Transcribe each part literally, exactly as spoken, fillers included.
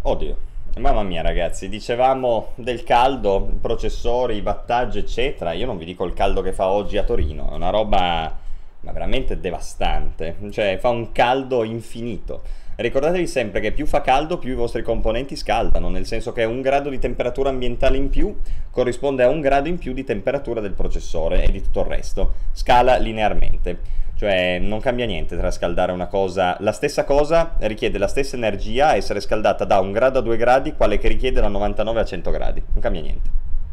Oddio, mamma mia ragazzi, dicevamo del caldo, i processori, i wattaggi eccetera, io non vi dico il caldo che fa oggi a Torino, è una roba ma veramente devastante, cioè fa un caldo infinito. Ricordatevi sempre che più fa caldo più i vostri componenti scaldano, nel senso che un grado di temperatura ambientale in più corrisponde a un grado in più di temperatura del processore e di tutto il resto, scala linearmente. Cioè non cambia niente tra scaldare una cosa, la stessa cosa richiede la stessa energia a essere scaldata da un grado a due gradi, quale che richiede da novantanove a cento gradi, non cambia niente.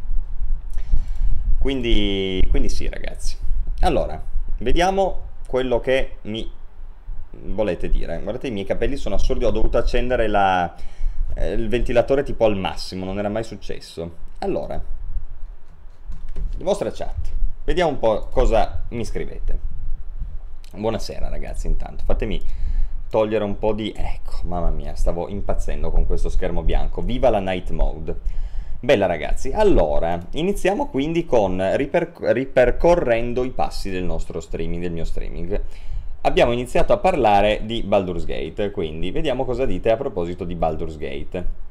Quindi, quindi sì ragazzi. Allora, vediamo quello che mi volete dire. Guardate, i miei capelli sono assurdi, ho dovuto accendere la, eh, il ventilatore tipo al massimo, non era mai successo. Allora, la vostra chat, vediamo un po' cosa mi scrivete. Buonasera ragazzi, intanto fatemi togliere un po' di... ecco, mamma mia, stavo impazzendo con questo schermo bianco. Viva la night mode. Bella ragazzi, allora, iniziamo quindi con riper- ripercorrendo i passi del nostro streaming, del mio streaming. Abbiamo iniziato a parlare di Baldur's Gate, quindi vediamo cosa dite a proposito di Baldur's Gate.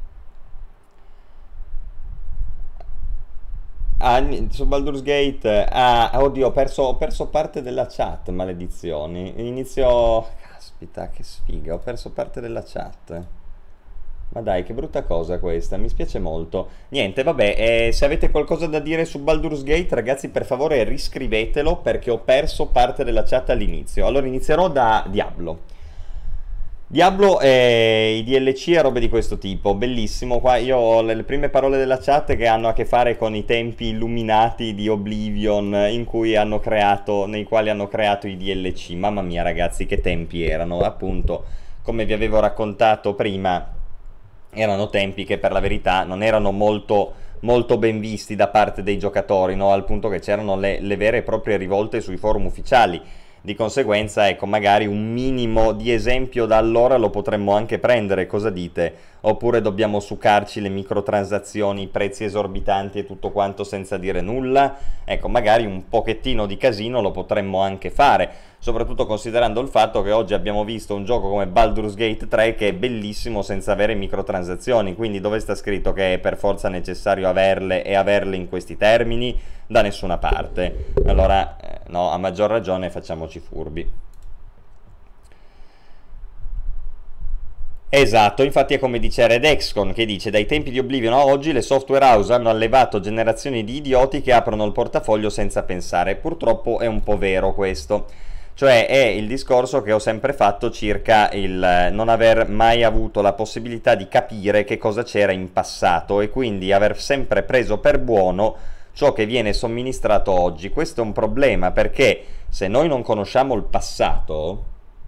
Ah, su Baldur's Gate, ah, oddio, ho perso, ho perso parte della chat, maledizioni. Inizio... Caspita, che sfiga, ho perso parte della chat. Ma dai, che brutta cosa questa, mi spiace molto. Niente, vabbè, eh, se avete qualcosa da dire su Baldur's Gate, ragazzi, per favore riscrivetelo perché ho perso parte della chat all'inizio. Allora inizierò da Diablo. Diablo e i D L C e robe di questo tipo, bellissimo. Qua io ho le prime parole della chat che hanno a che fare con i tempi illuminati di Oblivion in cui hanno creato, nei quali hanno creato i D L C. Mamma mia ragazzi, che tempi erano, appunto, come vi avevo raccontato prima, erano tempi che per la verità non erano molto, molto ben visti da parte dei giocatori, no? Al punto che c'erano le, le vere e proprie rivolte sui forum ufficiali. Di conseguenza, ecco, magari un minimo di esempio da allora lo potremmo anche prendere, cosa dite? Oppure dobbiamo succarci le microtransazioni, i prezzi esorbitanti e tutto quanto senza dire nulla? Ecco, magari un pochettino di casino lo potremmo anche fare, soprattutto considerando il fatto che oggi abbiamo visto un gioco come Baldur's Gate tre che è bellissimo senza avere microtransazioni, quindi dove sta scritto che è per forza necessario averle e averle in questi termini? Da nessuna parte. Allora, eh, no, a maggior ragione facciamoci furbi. Esatto, infatti è come dice Redexcon, che dice: dai tempi di Oblivion a oggi le software house hanno allevato generazioni di idioti che aprono il portafoglio senza pensare. Purtroppo è un po' vero questo. Cioè è il discorso che ho sempre fatto circa il non aver mai avuto la possibilità di capire che cosa c'era in passato e quindi aver sempre preso per buono ciò che viene somministrato oggi. Questo è un problema perché se noi non conosciamo il passato...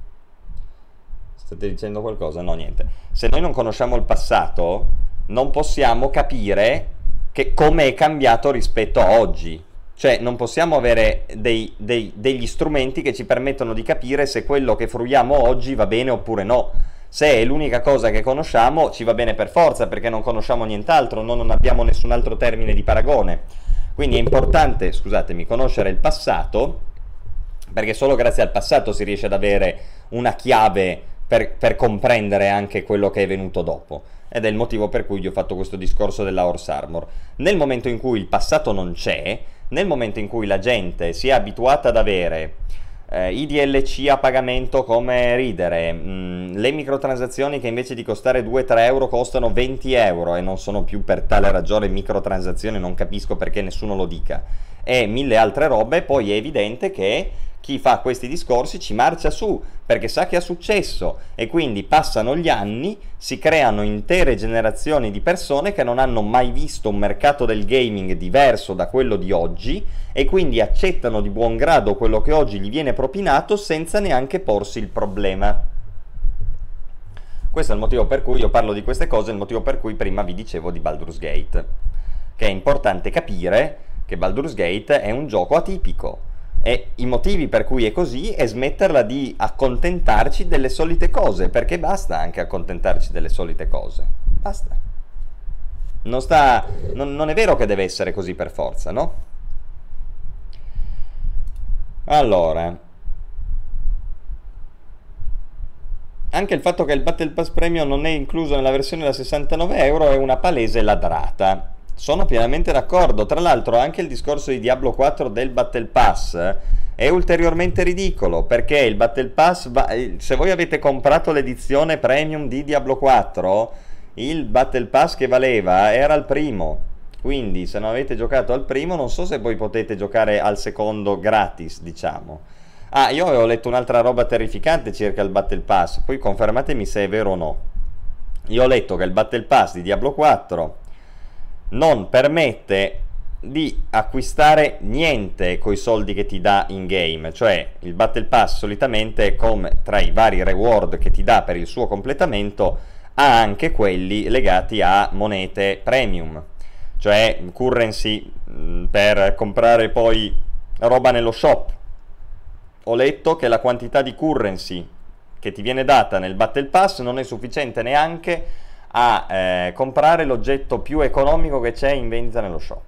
State dicendo qualcosa? No, niente. Se noi non conosciamo il passato, non possiamo capire che come è cambiato rispetto a oggi. Cioè, non possiamo avere dei, dei, degli strumenti che ci permettono di capire se quello che fruiamo oggi va bene oppure no. Se è l'unica cosa che conosciamo, ci va bene per forza, perché non conosciamo nient'altro, no, non abbiamo nessun altro termine di paragone. Quindi è importante, scusatemi, conoscere il passato, perché solo grazie al passato si riesce ad avere una chiave per, per comprendere anche quello che è venuto dopo. Ed è il motivo per cui vi ho fatto questo discorso della Horse Armor. Nel momento in cui il passato non c'è, nel momento in cui la gente si è abituata ad avere eh, i D L C a pagamento come ridere, mh, le microtransazioni che invece di costare due tre euro costano venti euro e non sono più per tale ragione microtransazioni, non capisco perché nessuno lo dica, e mille altre robe, poi è evidente che chi fa questi discorsi ci marcia su, perché sa che è successo, e quindi passano gli anni, si creano intere generazioni di persone che non hanno mai visto un mercato del gaming diverso da quello di oggi, e quindi accettano di buon grado quello che oggi gli viene propinato senza neanche porsi il problema. Questo è il motivo per cui io parlo di queste cose, il motivo per cui prima vi dicevo di Baldur's Gate, che è importante capire che Baldur's Gate è un gioco atipico. E i motivi per cui è così è smetterla di accontentarci delle solite cose, perché basta anche accontentarci delle solite cose. Basta. Non sta, non, non è vero che deve essere così per forza, no? Allora. anche il fatto che il Battle Pass Premium non è incluso nella versione da sessantanove euro è una palese ladrata. Sono pienamente d'accordo. Tra l'altro anche il discorso di Diablo quattro del Battle Pass è ulteriormente ridicolo, perché il Battle Pass va, se voi avete comprato l'edizione premium di Diablo quattro, il Battle Pass che valeva era il primo. Quindi se non avete giocato al primo, non so se poi potete giocare al secondo gratis, diciamo. Ah, io avevo letto un'altra roba terrificante circa il Battle Pass, poi confermatemi se è vero o no. Io ho letto che il Battle Pass di Diablo quattro non permette di acquistare niente coi soldi che ti dà in game, cioè il Battle Pass solitamente, come tra i vari reward che ti dà per il suo completamento, ha anche quelli legati a monete premium, cioè currency mh, per comprare poi roba nello shop. Ho letto che la quantità di currency che ti viene data nel Battle Pass non è sufficiente neanche a eh, comprare l'oggetto più economico che c'è in vendita nello shop.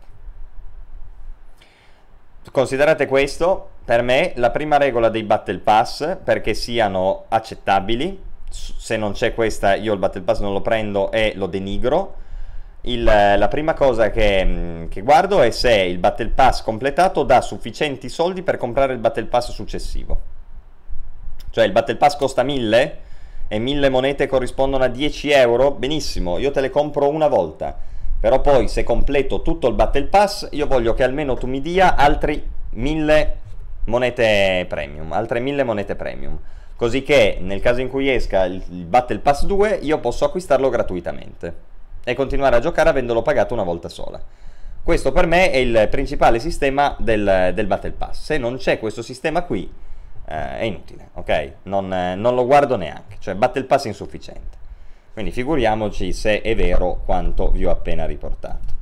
Considerate questo, per me, la prima regola dei Battle Pass, perché siano accettabili. Se non c'è questa, io il Battle Pass non lo prendo e lo denigro. Il, la prima cosa che, che guardo è se il Battle Pass completato dà sufficienti soldi per comprare il Battle Pass successivo. Cioè il Battle Pass costa mille e mille monete corrispondono a dieci euro, benissimo, io te le compro una volta, però poi se completo tutto il Battle Pass io voglio che almeno tu mi dia altri mille monete premium, altre mille monete premium, così che nel caso in cui esca il, il Battle Pass due io posso acquistarlo gratuitamente e continuare a giocare avendolo pagato una volta sola. Questo per me è il principale sistema del, del Battle Pass. Se non c'è questo sistema qui eh, è inutile, ok? Non, eh, non lo guardo neanche, cioè Battle Pass è insufficiente. Quindi figuriamoci se è vero quanto vi ho appena riportato.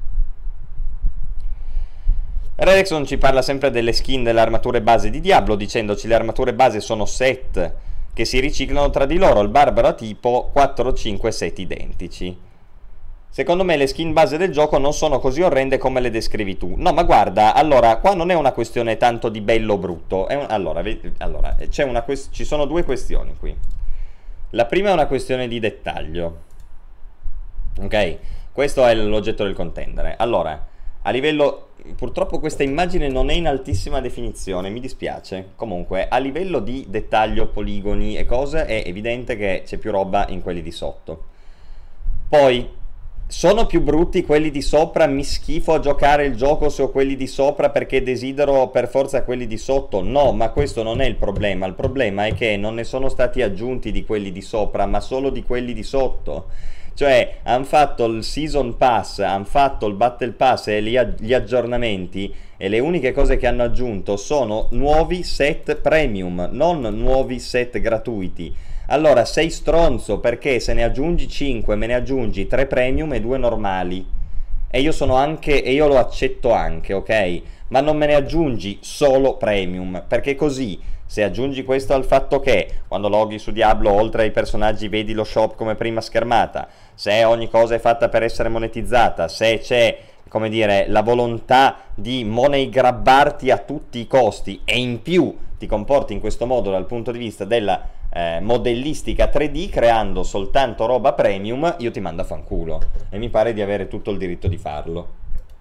Redexon ci parla sempre delle skin delle armature base di Diablo, dicendoci le armature base sono set che si riciclano tra di loro, il barbaro ha tipo quattro o cinque set identici. Secondo me le skin base del gioco non sono così orrende come le descrivi tu. No, ma guarda, allora, qua non è una questione tanto di bello o brutto. È un, allora, allora c'è una ci sono due questioni qui. La prima è una questione di dettaglio. Ok? Questo è l'oggetto del contendere. Allora, a livello... Purtroppo questa immagine non è in altissima definizione, mi dispiace. Comunque, a livello di dettaglio, poligoni e cose, è evidente che c'è più roba in quelli di sotto. Poi... sono più brutti quelli di sopra, mi schifo a giocare il gioco se ho quelli di sopra perché desidero per forza quelli di sotto? No, ma questo non è il problema. Il problema è che non ne sono stati aggiunti di quelli di sopra, ma solo di quelli di sotto. Cioè, hanno fatto il Season Pass, hanno fatto il Battle Pass e gli, gli aggiornamenti, e le uniche cose che hanno aggiunto sono nuovi set premium, non nuovi set gratuiti. Allora sei stronzo perché se ne aggiungi cinque me ne aggiungi tre premium e due normali, e io sono anche, e io lo accetto anche, ok? Ma non me ne aggiungi solo premium, perché così se aggiungi questo al fatto che quando loghi su Diablo oltre ai personaggi vedi lo shop come prima schermata, se ogni cosa è fatta per essere monetizzata, se c'è, come dire, la volontà di money grabbarti a tutti i costi e in più ti comporti in questo modo dal punto di vista della eh, modellistica tre D creando soltanto roba premium, io ti mando a fanculo e mi pare di avere tutto il diritto di farlo.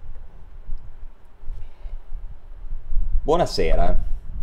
Buonasera.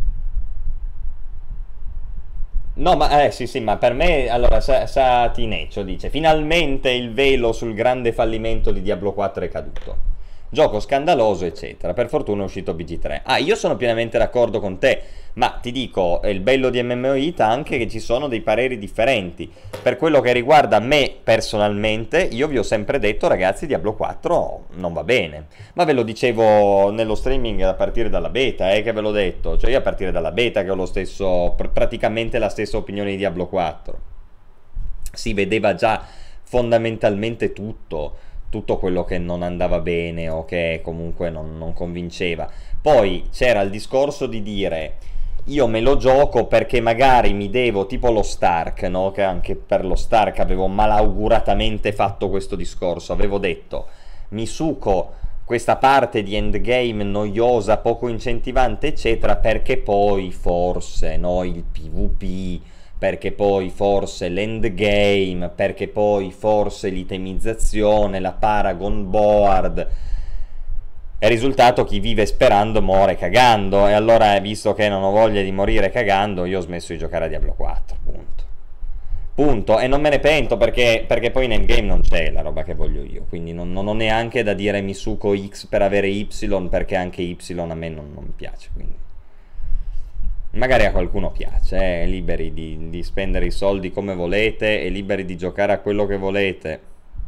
No, ma eh sì sì, ma per me, allora, sa, sa Tineccio dice, finalmente il velo sul grande fallimento di Diablo quattro è caduto. Gioco scandaloso, eccetera. Per fortuna è uscito B G tre. Ah, io sono pienamente d'accordo con te, ma ti dico, è il bello di M M O I T anche che ci sono dei pareri differenti. Per quello che riguarda me personalmente, io vi ho sempre detto, ragazzi, Diablo quattro non va bene. Ma ve lo dicevo nello streaming a partire dalla beta, eh, che ve l'ho detto. Cioè io a partire dalla beta che ho lo stesso, pr- praticamente la stessa opinione di Diablo quattro. Si vedeva già fondamentalmente tutto. tutto quello che non andava bene o che comunque non, non convinceva. Poi c'era il discorso di dire io me lo gioco perché magari mi devo, tipo lo Stark, no? Che anche per lo Stark avevo malauguratamente fatto questo discorso, avevo detto mi suco questa parte di endgame noiosa, poco incentivante eccetera, perché poi forse, no, il PvP perché poi forse l'endgame, perché poi forse l'itemizzazione, la Paragon Board. È risultato chi vive sperando muore cagando, e allora, visto che non ho voglia di morire cagando, io ho smesso di giocare a Diablo quattro, punto. Punto, e non me ne pento perché, perché poi in endgame non c'è la roba che voglio io, quindi non, non ho neanche da dire mi suco X per avere Y, perché anche Y a me non, non piace, quindi magari a qualcuno piace, eh, liberi di, di spendere i soldi come volete e liberi di giocare a quello che volete.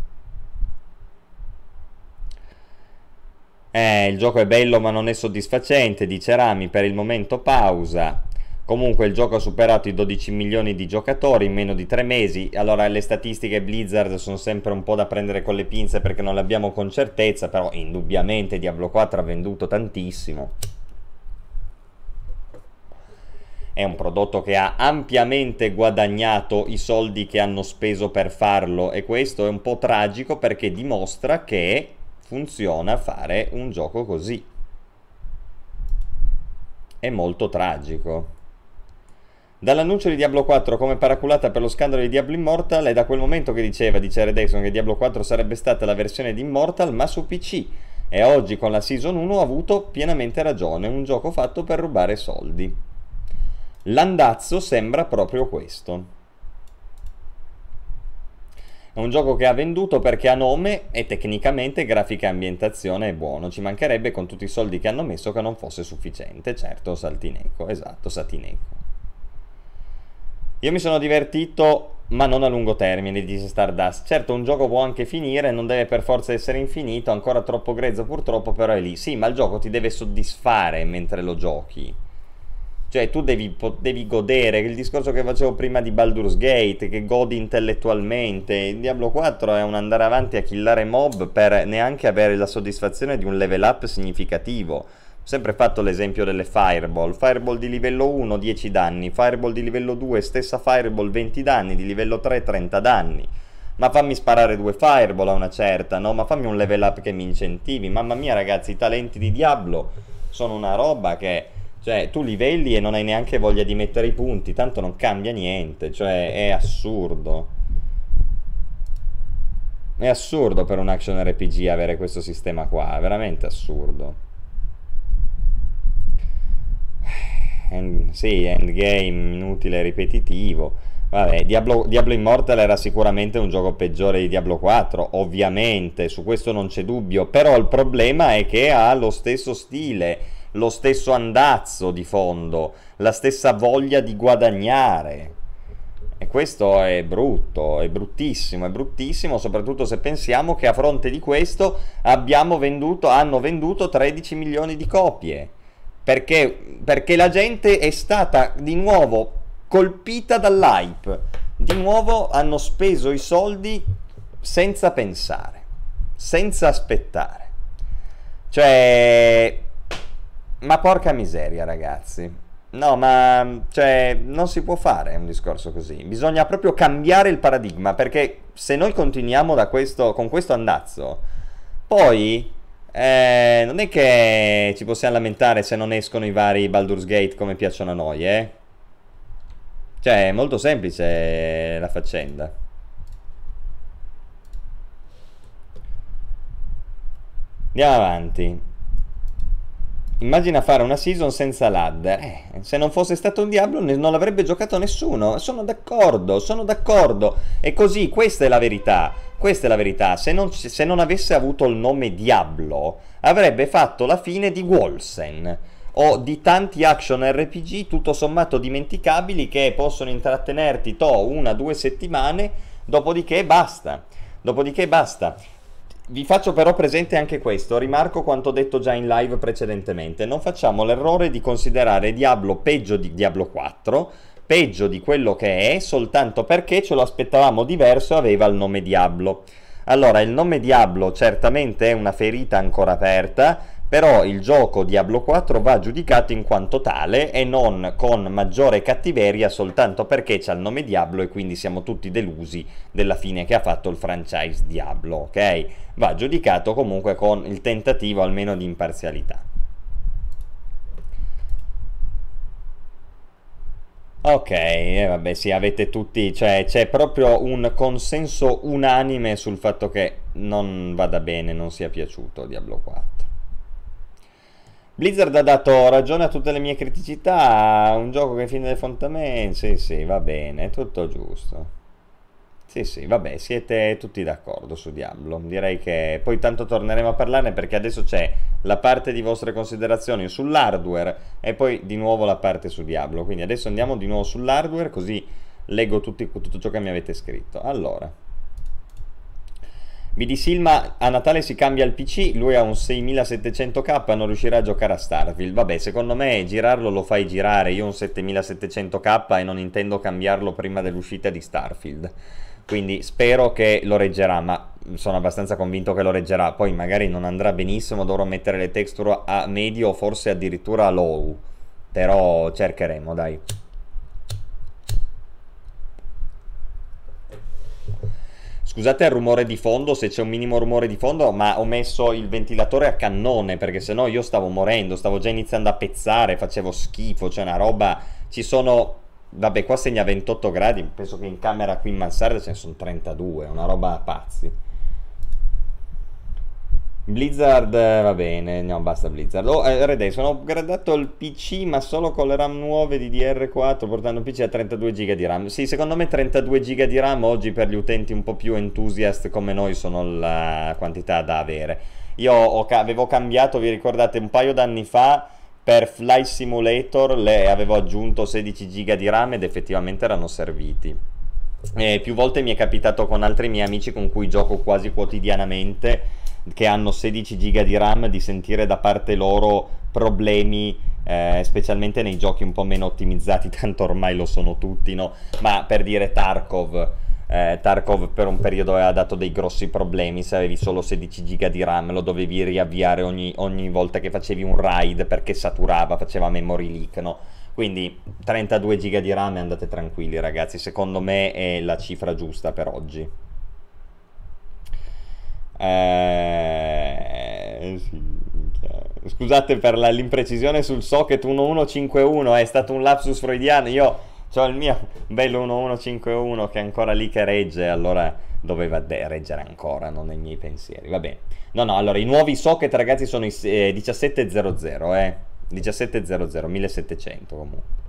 Eh, il gioco è bello ma non è soddisfacente, dice Rami, per il momento pausa. Comunque il gioco ha superato i dodici milioni di giocatori in meno di tre mesi. Allora le statistiche Blizzard sono sempre un po' da prendere con le pinze perché non le abbiamo con certezza, però indubbiamente Diablo quattro ha venduto tantissimo. È un prodotto che ha ampiamente guadagnato i soldi che hanno speso per farlo, e questo è un po' tragico perché dimostra che funziona fare un gioco così. È molto tragico. Dall'annuncio di Diablo quattro come paraculata per lo scandalo di Diablo Immortal, è da quel momento che diceva, dice Redexon, che Diablo quattro sarebbe stata la versione di Immortal ma su P C, e oggi con la Season uno ha avuto pienamente ragione, un gioco fatto per rubare soldi. L'andazzo sembra proprio questo. È un gioco che ha venduto perché ha nome e tecnicamente grafica e ambientazione è buono. Ci mancherebbe con tutti i soldi che hanno messo che non fosse sufficiente. Certo, Saltineco, esatto, Satineco. Io mi sono divertito, ma non a lungo termine, dice Stardust. Certo, un gioco può anche finire, non deve per forza essere infinito, ancora troppo grezzo purtroppo, però è lì. Sì, ma il gioco ti deve soddisfare mentre lo giochi. Cioè tu devi, devi godere, il discorso che facevo prima di Baldur's Gate, che godi intellettualmente. Diablo quattro è un andare avanti a killare mob per neanche avere la soddisfazione di un level up significativo. Ho sempre fatto l'esempio delle Fireball. Fireball di livello uno dieci danni, Fireball di livello due stessa Fireball venti danni, di livello tre trenta danni. Ma fammi sparare due Fireball a una certa, no? Ma fammi un level up che mi incentivi. Mamma mia ragazzi, i talenti di Diablo sono una roba che... Cioè, tu livelli e non hai neanche voglia di mettere i punti, tanto non cambia niente, cioè è assurdo. È assurdo per un action R P G avere questo sistema qua, è veramente assurdo. End, sì, endgame inutile, ripetitivo. Vabbè, Diablo, Diablo Immortal era sicuramente un gioco peggiore di Diablo quattro, ovviamente, su questo non c'è dubbio, però il problema è che ha lo stesso stile, lo stesso andazzo di fondo, la stessa voglia di guadagnare, e questo è brutto, è bruttissimo, è bruttissimo, soprattutto se pensiamo che a fronte di questo abbiamo venduto, hanno venduto tredici milioni di copie, perché, perché la gente è stata di nuovo colpita dall'hype, di nuovo hanno speso i soldi senza pensare, senza aspettare, cioè... Ma porca miseria ragazzi, no ma cioè non si può fare un discorso così, bisogna proprio cambiare il paradigma, perché se noi continuiamo da questo, con questo andazzo, poi eh, non è che ci possiamo lamentare se non escono i vari Baldur's Gate come piacciono a noi, eh? Cioè è molto semplice la faccenda. Andiamo avanti. Immagina fare una season senza ladder. Eh, se non fosse stato un Diablo non l'avrebbe giocato nessuno. Sono d'accordo, sono d'accordo. E così, questa è la verità. Questa è la verità. Se non, se non avesse avuto il nome Diablo, avrebbe fatto la fine di Wolsen o di tanti action R P G tutto sommato dimenticabili che possono intrattenerti to una due settimane, dopodiché basta. Dopodiché basta. Vi faccio però presente anche questo, rimarco quanto detto già in live precedentemente, non facciamo l'errore di considerare Diablo peggio di Diablo quattro, peggio di quello che è, soltanto perché ce lo aspettavamo diverso e aveva il nome Diablo. Allora, il nome Diablo certamente è una ferita ancora aperta, però il gioco Diablo quattro va giudicato in quanto tale e non con maggiore cattiveria soltanto perché c'ha il nome Diablo e quindi siamo tutti delusi della fine che ha fatto il franchise Diablo, ok? Va giudicato comunque con il tentativo almeno di imparzialità. Ok, eh, vabbè, sì, avete tutti, cioè c'è proprio un consenso unanime sul fatto che non vada bene, non sia piaciuto Diablo quattro. Blizzard ha dato ragione a tutte le mie criticità, un gioco che fine le fondamenta, sì sì, va bene, è tutto giusto. Sì sì, vabbè, siete tutti d'accordo su Diablo, direi che poi tanto torneremo a parlarne perché adesso c'è la parte di vostre considerazioni sull'hardware e poi di nuovo la parte su Diablo, quindi adesso andiamo di nuovo sull'hardware così leggo tutti, tutto ciò che mi avete scritto. Allora, B D Silma a Natale si cambia il P C, lui ha un seimilasettecento K, non riuscirà a giocare a Starfield. Vabbè, secondo me girarlo lo fai girare, io ho un settemilasettecento K e non intendo cambiarlo prima dell'uscita di Starfield. Quindi spero che lo reggerà, ma sono abbastanza convinto che lo reggerà. Poi magari non andrà benissimo, dovrò mettere le texture a medio o forse addirittura a low. Però cercheremo, dai. Scusate il rumore di fondo, se c'è un minimo rumore di fondo, ma ho messo il ventilatore a cannone, perché sennò io stavo morendo, stavo già iniziando a pezzare, facevo schifo, cioè una roba... Ci sono... Vabbè, qua segna ventotto gradi, penso che in camera qui in mansarda ce ne sono trentadue, una roba a pazzi. Blizzard, eh, va bene, no, basta Blizzard. Oh, eh, Red Dead, ho upgradato il P C, ma solo con le RAM nuove di D D R quattro, portando il P C a trentadue giga di RAM. Sì, secondo me trentadue giga di RAM oggi per gli utenti un po' più enthusiast come noi sono la quantità da avere. Io ho, avevo cambiato, vi ricordate, un paio d'anni fa per Flight Simulator le avevo aggiunto sedici giga di RAM ed effettivamente erano serviti. E più volte mi è capitato con altri miei amici con cui gioco quasi quotidianamente che hanno sedici giga di RAM di sentire da parte loro problemi, eh, specialmente nei giochi un po' meno ottimizzati, tanto ormai lo sono tutti, no? Ma per dire Tarkov, eh, Tarkov per un periodo aveva dato dei grossi problemi, se avevi solo sedici giga di RAM lo dovevi riavviare ogni, ogni volta che facevi un raid perché saturava, faceva memory leak, no? Quindi trentadue giga di RAM e andate tranquilli ragazzi, secondo me è la cifra giusta per oggi. Eh, sì, scusate per l'imprecisione sul socket unemilacentocinquantuno, è stato un lapsus freudiano. Io ho il mio bello unemilacentocinquantuno che è ancora lì che regge, allora doveva reggere ancora, non nei miei pensieri. Va bene. No, no, allora i nuovi socket ragazzi sono i eh, diciassettecento, eh. diciassettecento, millesettecento comunque.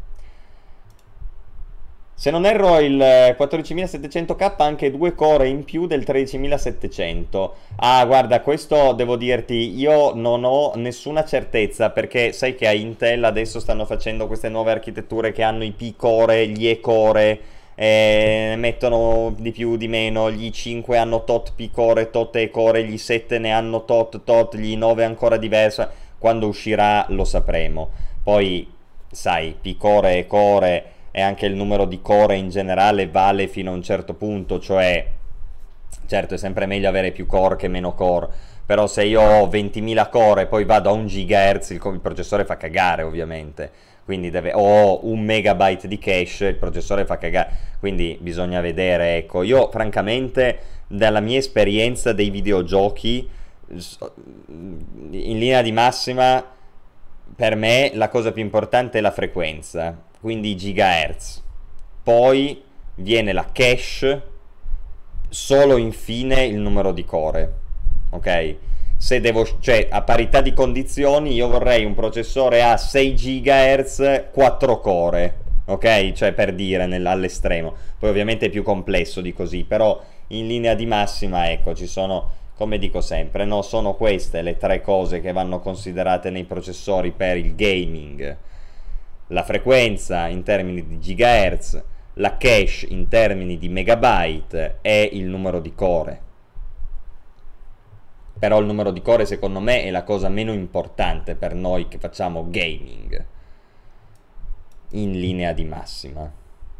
Se non erro il quattordicimilasettecento K ha anche due core in più del tredicimilasettecento. Ah, guarda, questo devo dirti, io non ho nessuna certezza, perché sai che a Intel adesso stanno facendo queste nuove architetture che hanno i P-core, gli E-core, eh, mettono di più di meno, gli i cinque hanno tot P-core, tot E-core, gli i sette ne hanno tot, tot, gli i nove ancora diversa. Quando uscirà lo sapremo. Poi, sai, P-core, E-core... e anche il numero di core in generale vale fino a un certo punto, cioè certo è sempre meglio avere più core che meno core, però se io ho ventimila core e poi vado a un gigahertz il, il processore fa cagare ovviamente, quindi deve, ho un megabyte di cache, il processore fa cagare, quindi bisogna vedere. Ecco, io francamente dalla mia esperienza dei videogiochi in linea di massima per me la cosa più importante è la frequenza, quindi i gigahertz, poi viene la cache, solo infine il numero di core, ok? Se devo, cioè a parità di condizioni io vorrei un processore a sei gigahertz, quattro core, ok? Cioè per dire all'estremo, poi ovviamente è più complesso di così, però in linea di massima ecco ci sono, come dico sempre, no, sono queste le tre cose che vanno considerate nei processori per il gaming: la frequenza in termini di gigahertz, la cache in termini di megabyte e il numero di core. Però il numero di core secondo me è la cosa meno importante per noi che facciamo gaming in linea di massima.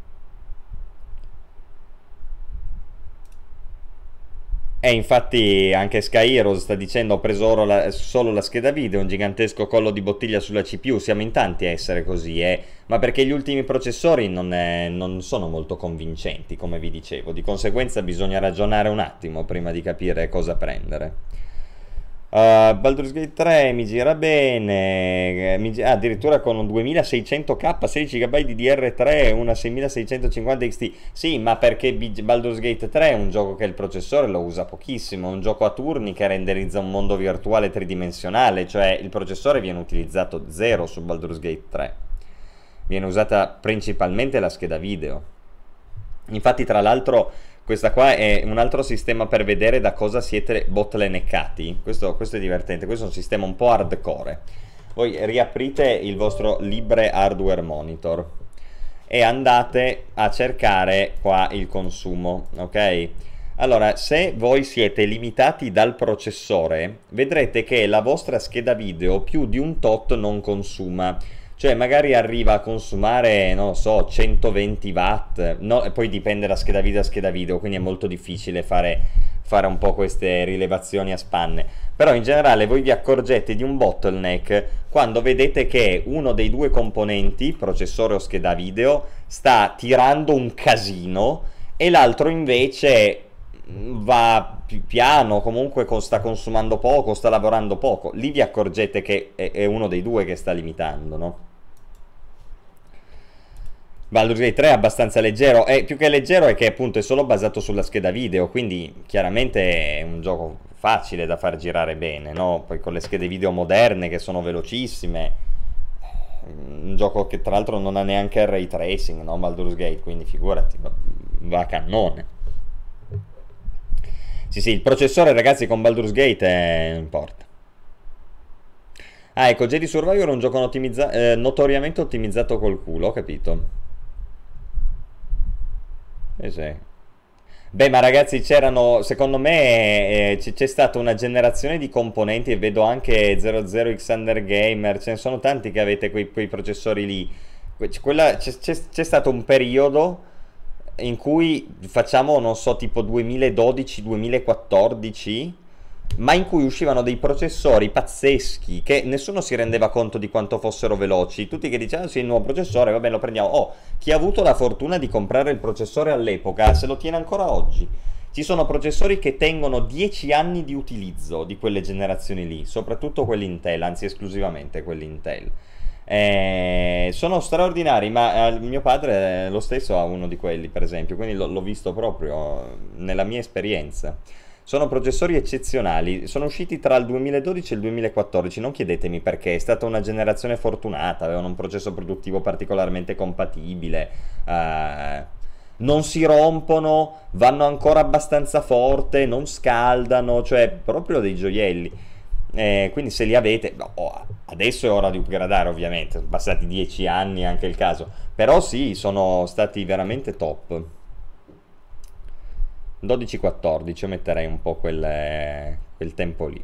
E infatti anche Sky Heroes sta dicendo: ho preso oro la, solo la scheda video, un gigantesco collo di bottiglia sulla C P U. Siamo in tanti a essere così, eh? Ma perché gli ultimi processori non, è, non sono molto convincenti, come vi dicevo. Di conseguenza bisogna ragionare un attimo prima di capire cosa prendere. Uh, Baldur's Gate tre mi gira bene, eh, mi gi- ah, addirittura con un duemilaseicento K, sedici giga di D D R tre, una seimilaseicentocinquanta X T. Sì, ma perché B- Baldur's Gate tre è un gioco che il processore lo usa pochissimo, è un gioco a turni che renderizza un mondo virtuale tridimensionale, cioè il processore viene utilizzato zero su Baldur's Gate tre. Viene usata principalmente la scheda video. Infatti, tra l'altro, questa qua è un altro sistema per vedere da cosa siete bottleneckati. Questo, questo è divertente, questo è un sistema un po' hardcore. Voi riaprite il vostro Libre Hardware Monitor e andate a cercare qua il consumo, ok? Allora, se voi siete limitati dal processore, vedrete che la vostra scheda video più di un tot non consuma. Cioè magari arriva a consumare, non lo so, centoventi watt, no, e poi dipende da scheda video a scheda video, quindi è molto difficile fare, fare un po' queste rilevazioni a spanne. Però in generale voi vi accorgete di un bottleneck quando vedete che uno dei due componenti, processore o scheda video, sta tirando un casino e l'altro invece va pi- piano, comunque con- sta consumando poco, sta lavorando poco. Lì vi accorgete che è, è uno dei due che sta limitando, no? Baldur's Gate tre è abbastanza leggero, e più che leggero è che appunto è solo basato sulla scheda video, quindi chiaramente è un gioco facile da far girare bene, no? Poi con le schede video moderne che sono velocissime, un gioco che tra l'altro non ha neanche il ray tracing, no? Baldur's Gate, quindi figurati, va, va a cannone. Sì, sì, il processore ragazzi con Baldur's Gate è... non importa. Ah, ecco, Jedi Survivor è un gioco ottimizza- eh, notoriamente ottimizzato col culo, ho capito. Eh sì. Beh, ma ragazzi, c'erano, secondo me, eh, c- c'è stata una generazione di componenti, e vedo anche zero zero Xander Gamer, ce ne sono tanti che avete quei, quei processori lì. Que- c- quella- c'è, c'è- c'è stato un periodo in cui facciamo, non so, tipo duemiladodici-duemilaquattordici, ma in cui uscivano dei processori pazzeschi che nessuno si rendeva conto di quanto fossero veloci. Tutti che dicevano sì, il nuovo processore, va bene, lo prendiamo. Oh, chi ha avuto la fortuna di comprare il processore all'epoca se lo tiene ancora oggi. Ci sono processori che tengono dieci anni di utilizzo di quelle generazioni lì, soprattutto quelli Intel, anzi esclusivamente quelli Intel. Eh, sono straordinari, ma eh, mio padre eh, lo stesso ha uno di quelli, per esempio, quindi l'ho l'ho visto proprio eh, nella mia esperienza. Sono processori eccezionali, sono usciti tra il duemiladodici e il duemilaquattordici, non chiedetemi perché, è stata una generazione fortunata, avevano un processo produttivo particolarmente compatibile, eh, non si rompono, vanno ancora abbastanza forte, non scaldano, cioè proprio dei gioielli. Eh, quindi se li avete, no, oh, adesso è ora di upgradare ovviamente, sono passati dieci anni, anche il caso, però sì, sono stati veramente top. dodici quattordici, io metterei un po' quel, eh, quel tempo lì.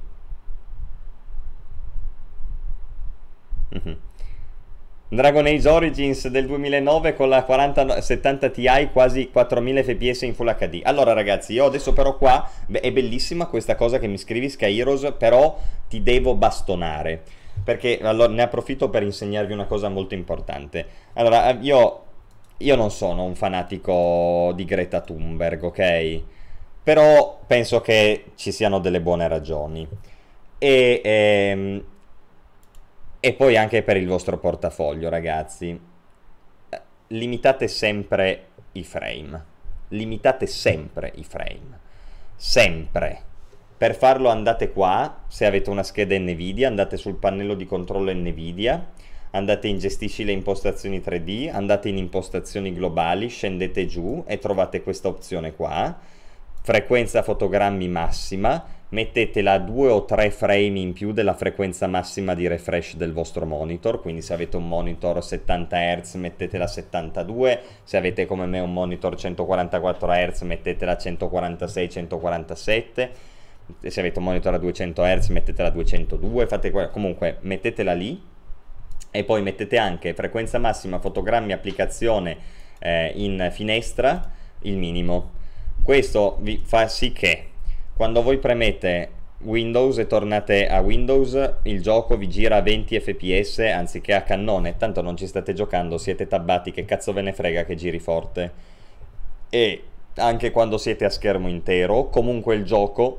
Mhm. Dragon Age Origins del duemilanove con la quaranta settanta Ti, quasi quattromila fps in Full H D. Allora ragazzi, io adesso però qua, beh, è bellissima questa cosa che mi scrivi Sky Heroes, però ti devo bastonare, perché allora ne approfitto per insegnarvi una cosa molto importante. Allora, io, io non sono un fanatico di Greta Thunberg, ok? Però penso che ci siano delle buone ragioni. E, ehm, e poi anche per il vostro portafoglio, ragazzi. Eh, Limitate sempre i frame. Limitate sempre i frame. Sempre. Per farlo andate qua, se avete una scheda Nvidia, andate sul pannello di controllo Nvidia, andate in gestisci le impostazioni tre D, andate in impostazioni globali, scendete giù e trovate questa opzione qua, frequenza fotogrammi massima, mettetela a due o tre frame in più della frequenza massima di refresh del vostro monitor, quindi se avete un monitor settanta hertz mettetela a settantadue, se avete come me un monitor centoquarantaquattro hertz mettetela a centoquarantasei centoquarantasette, se avete un monitor a duecento hertz mettetela a duecentodue, fate que- comunque mettetela lì, e poi mettete anche frequenza massima fotogrammi applicazione eh, in finestra il minimo. Questo vi fa sì che quando voi premete Windows e tornate a Windows, il gioco vi gira a venti fps anziché a cannone, tanto non ci state giocando, siete tabbati, che cazzo ve ne frega che giri forte. E anche quando siete a schermo intero, comunque il gioco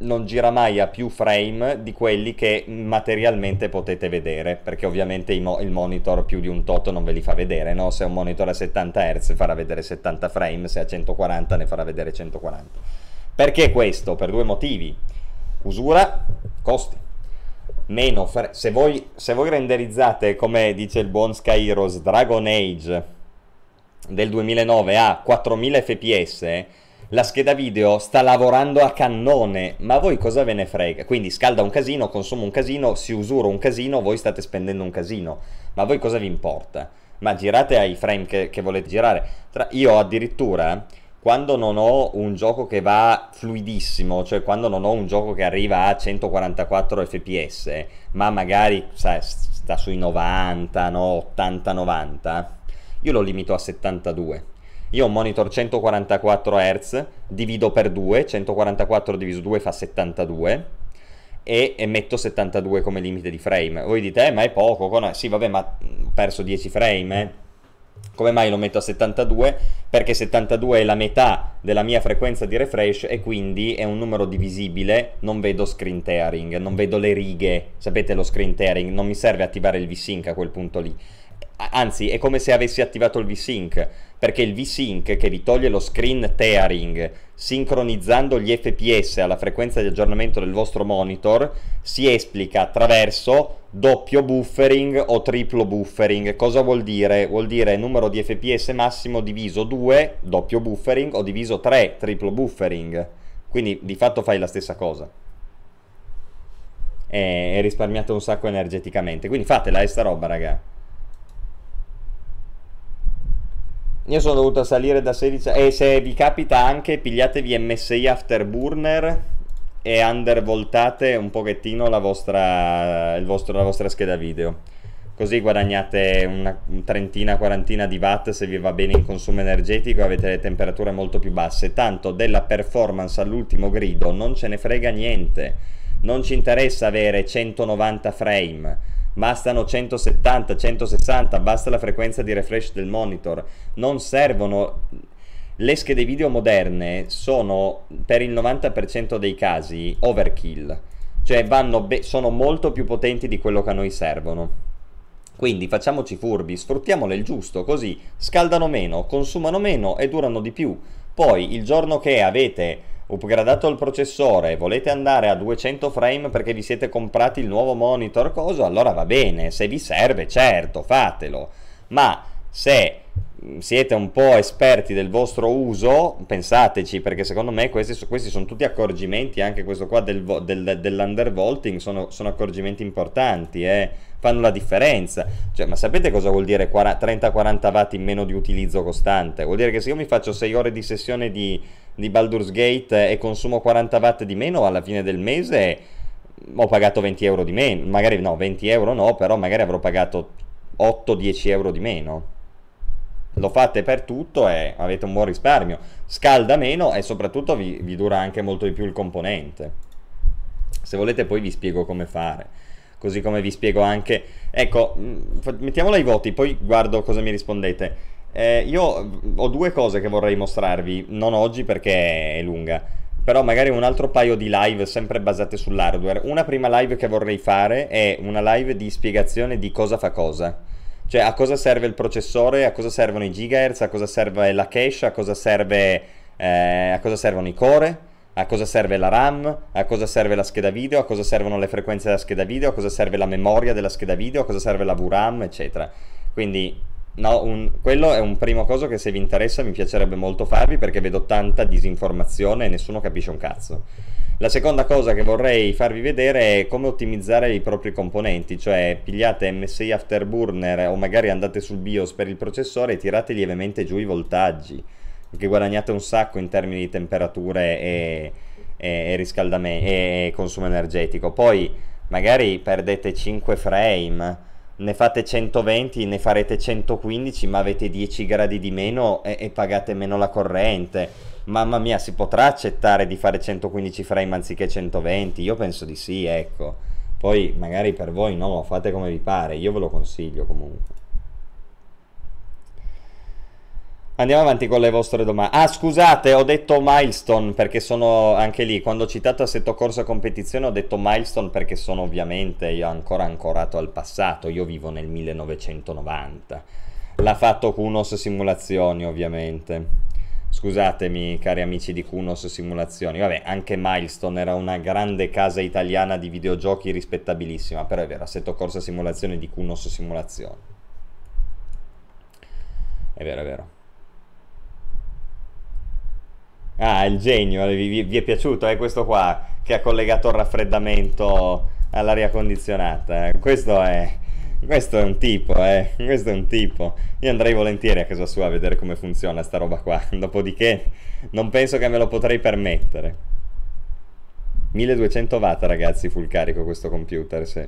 non gira mai a più frame di quelli che materialmente potete vedere, perché ovviamente il, mo il monitor più di un tot non ve li fa vedere, no? Se è un monitor a settanta hertz farà vedere settanta frame, se a centoquaranta ne farà vedere centoquaranta. Perché questo? Per due motivi: usura, costi. Meno se voi, se voi renderizzate, come dice il buon Skyros, Dragon Age del duemilanove a quattromila fps, la scheda video sta lavorando a cannone, ma a voi cosa ve ne frega? Quindi scalda un casino, consuma un casino, si usura un casino, voi state spendendo un casino, ma a voi cosa vi importa? Ma girate ai frame che, che volete girare. Tra, io addirittura, quando non ho un gioco che va fluidissimo, cioè quando non ho un gioco che arriva a centoquarantaquattro fps, ma magari sai, sta sui novanta, no, ottanta novanta, io lo limito a settantadue. Io ho un monitor centoquarantaquattro hertz, divido per due, centoquarantaquattro diviso due fa settantadue, e, e metto settantadue come limite di frame. Voi dite, eh, ma è poco, con... sì vabbè, ma ho perso dieci frame, eh. Come mai lo metto a settantadue? Perché settantadue è la metà della mia frequenza di refresh e quindi è un numero divisibile, non vedo screen tearing, non vedo le righe, sapete lo screen tearing, non mi serve attivare il V-Sync a quel punto lì. Anzi, è come se avessi attivato il V-Sync, perché il V-Sync che vi toglie lo screen tearing sincronizzando gli F P S alla frequenza di aggiornamento del vostro monitor si esplica attraverso doppio buffering o triplo buffering. Cosa vuol dire? Vuol dire numero di F P S massimo diviso due, doppio buffering, o diviso tre, triplo buffering. Quindi di fatto fai la stessa cosa e risparmiate un sacco energeticamente. Quindi fatela eh, sta roba, raga. Io sono dovuto salire da sedici, e se vi capita anche pigliatevi M S I Afterburner e undervoltate un pochettino la vostra, il vostro, la vostra scheda video, così guadagnate una trentina, quarantina di watt se vi va bene in consumo energetico e avete le temperature molto più basse. Tanto della performance all'ultimo grido non ce ne frega niente, non ci interessa avere centonovanta frame, bastano centosettanta, centosessanta, basta la frequenza di refresh del monitor. Non servono. Le schede video moderne sono per il novanta per cento dei casi overkill, cioè vanno sono molto più potenti di quello che a noi servono. Quindi facciamoci furbi, sfruttiamole il giusto, così scaldano meno, consumano meno e durano di più. Poi il giorno che avete upgradato il processore, volete andare a duecento frame perché vi siete comprati il nuovo monitor, cosa, allora va bene, se vi serve certo fatelo, ma se siete un po' esperti del vostro uso, pensateci, perché secondo me questi, questi sono tutti accorgimenti, anche questo qua del, del, dell'undervolting sono, sono accorgimenti importanti, eh, fanno la differenza. Cioè, ma sapete cosa vuol dire trenta quaranta watt in meno di utilizzo costante? Vuol dire che se io mi faccio sei ore di sessione di di Baldur's Gate e consumo quaranta watt di meno, alla fine del mese ho pagato venti euro di meno, magari no, venti euro no, però magari avrò pagato otto dieci euro di meno. Lo fate per tutto e avete un buon risparmio, scalda meno e soprattutto vi, vi dura anche molto di più il componente. Se volete poi vi spiego come fare, così come vi spiego anche, ecco, mettiamola ai voti, poi guardo cosa mi rispondete. Eh, io ho due cose che vorrei mostrarvi, non oggi perché è lunga, però magari un altro paio di live sempre basate sull'hardware. Una prima live che vorrei fare è una live di spiegazione di cosa fa cosa, cioè a cosa serve il processore, a cosa servono i gigahertz, a cosa serve la cache, a cosa serve, eh, a cosa servono i core, a cosa serve la RAM, a cosa serve la scheda video, a cosa servono le frequenze della scheda video, a cosa serve la memoria della scheda video, a cosa serve la V RAM, eccetera. Quindi no, un, quello è un primo coso che se vi interessa mi piacerebbe molto farvi, perché vedo tanta disinformazione e nessuno capisce un cazzo. La seconda cosa che vorrei farvi vedere è come ottimizzare i propri componenti, cioè pigliate M S I Afterburner o magari andate sul BIOS per il processore e tirate lievemente giù i voltaggi, perché guadagnate un sacco in termini di temperature e, e, e riscaldamento e consumo energetico. Poi magari perdete cinque frame, ne fate centoventi, ne farete centoquindici, ma avete dieci gradi di meno e, e pagate meno la corrente. Mamma mia, si potrà accettare di fare centoquindici frame anziché centoventi? Io penso di sì, ecco. Poi magari per voi no, fate come vi pare, io ve lo consiglio comunque. Andiamo avanti con le vostre domande. Ah, scusate, ho detto milestone perché sono anche lì. Quando ho citato Assetto Corsa Competizione ho detto milestone perché sono ovviamente io ancora ancorato al passato. Io vivo nel millenovecentonovanta. L'ha fatto Kunos Simulazioni, ovviamente. Scusatemi, cari amici di Kunos Simulazioni. Vabbè, anche Milestone era una grande casa italiana di videogiochi rispettabilissima. Però è vero, Assetto Corsa Simulazioni di Kunos Simulazioni. È vero, è vero. Ah, il genio, vi, vi- vi è piaciuto? È questo qua che ha collegato il raffreddamento all'aria condizionata. eh. Questo è, questo è un tipo, eh. Questo è un tipo. Io andrei volentieri a casa sua a vedere come funziona sta roba qua. Dopodiché non penso che me lo potrei permettere. milleduecento watt, ragazzi, full carico questo computer, sì.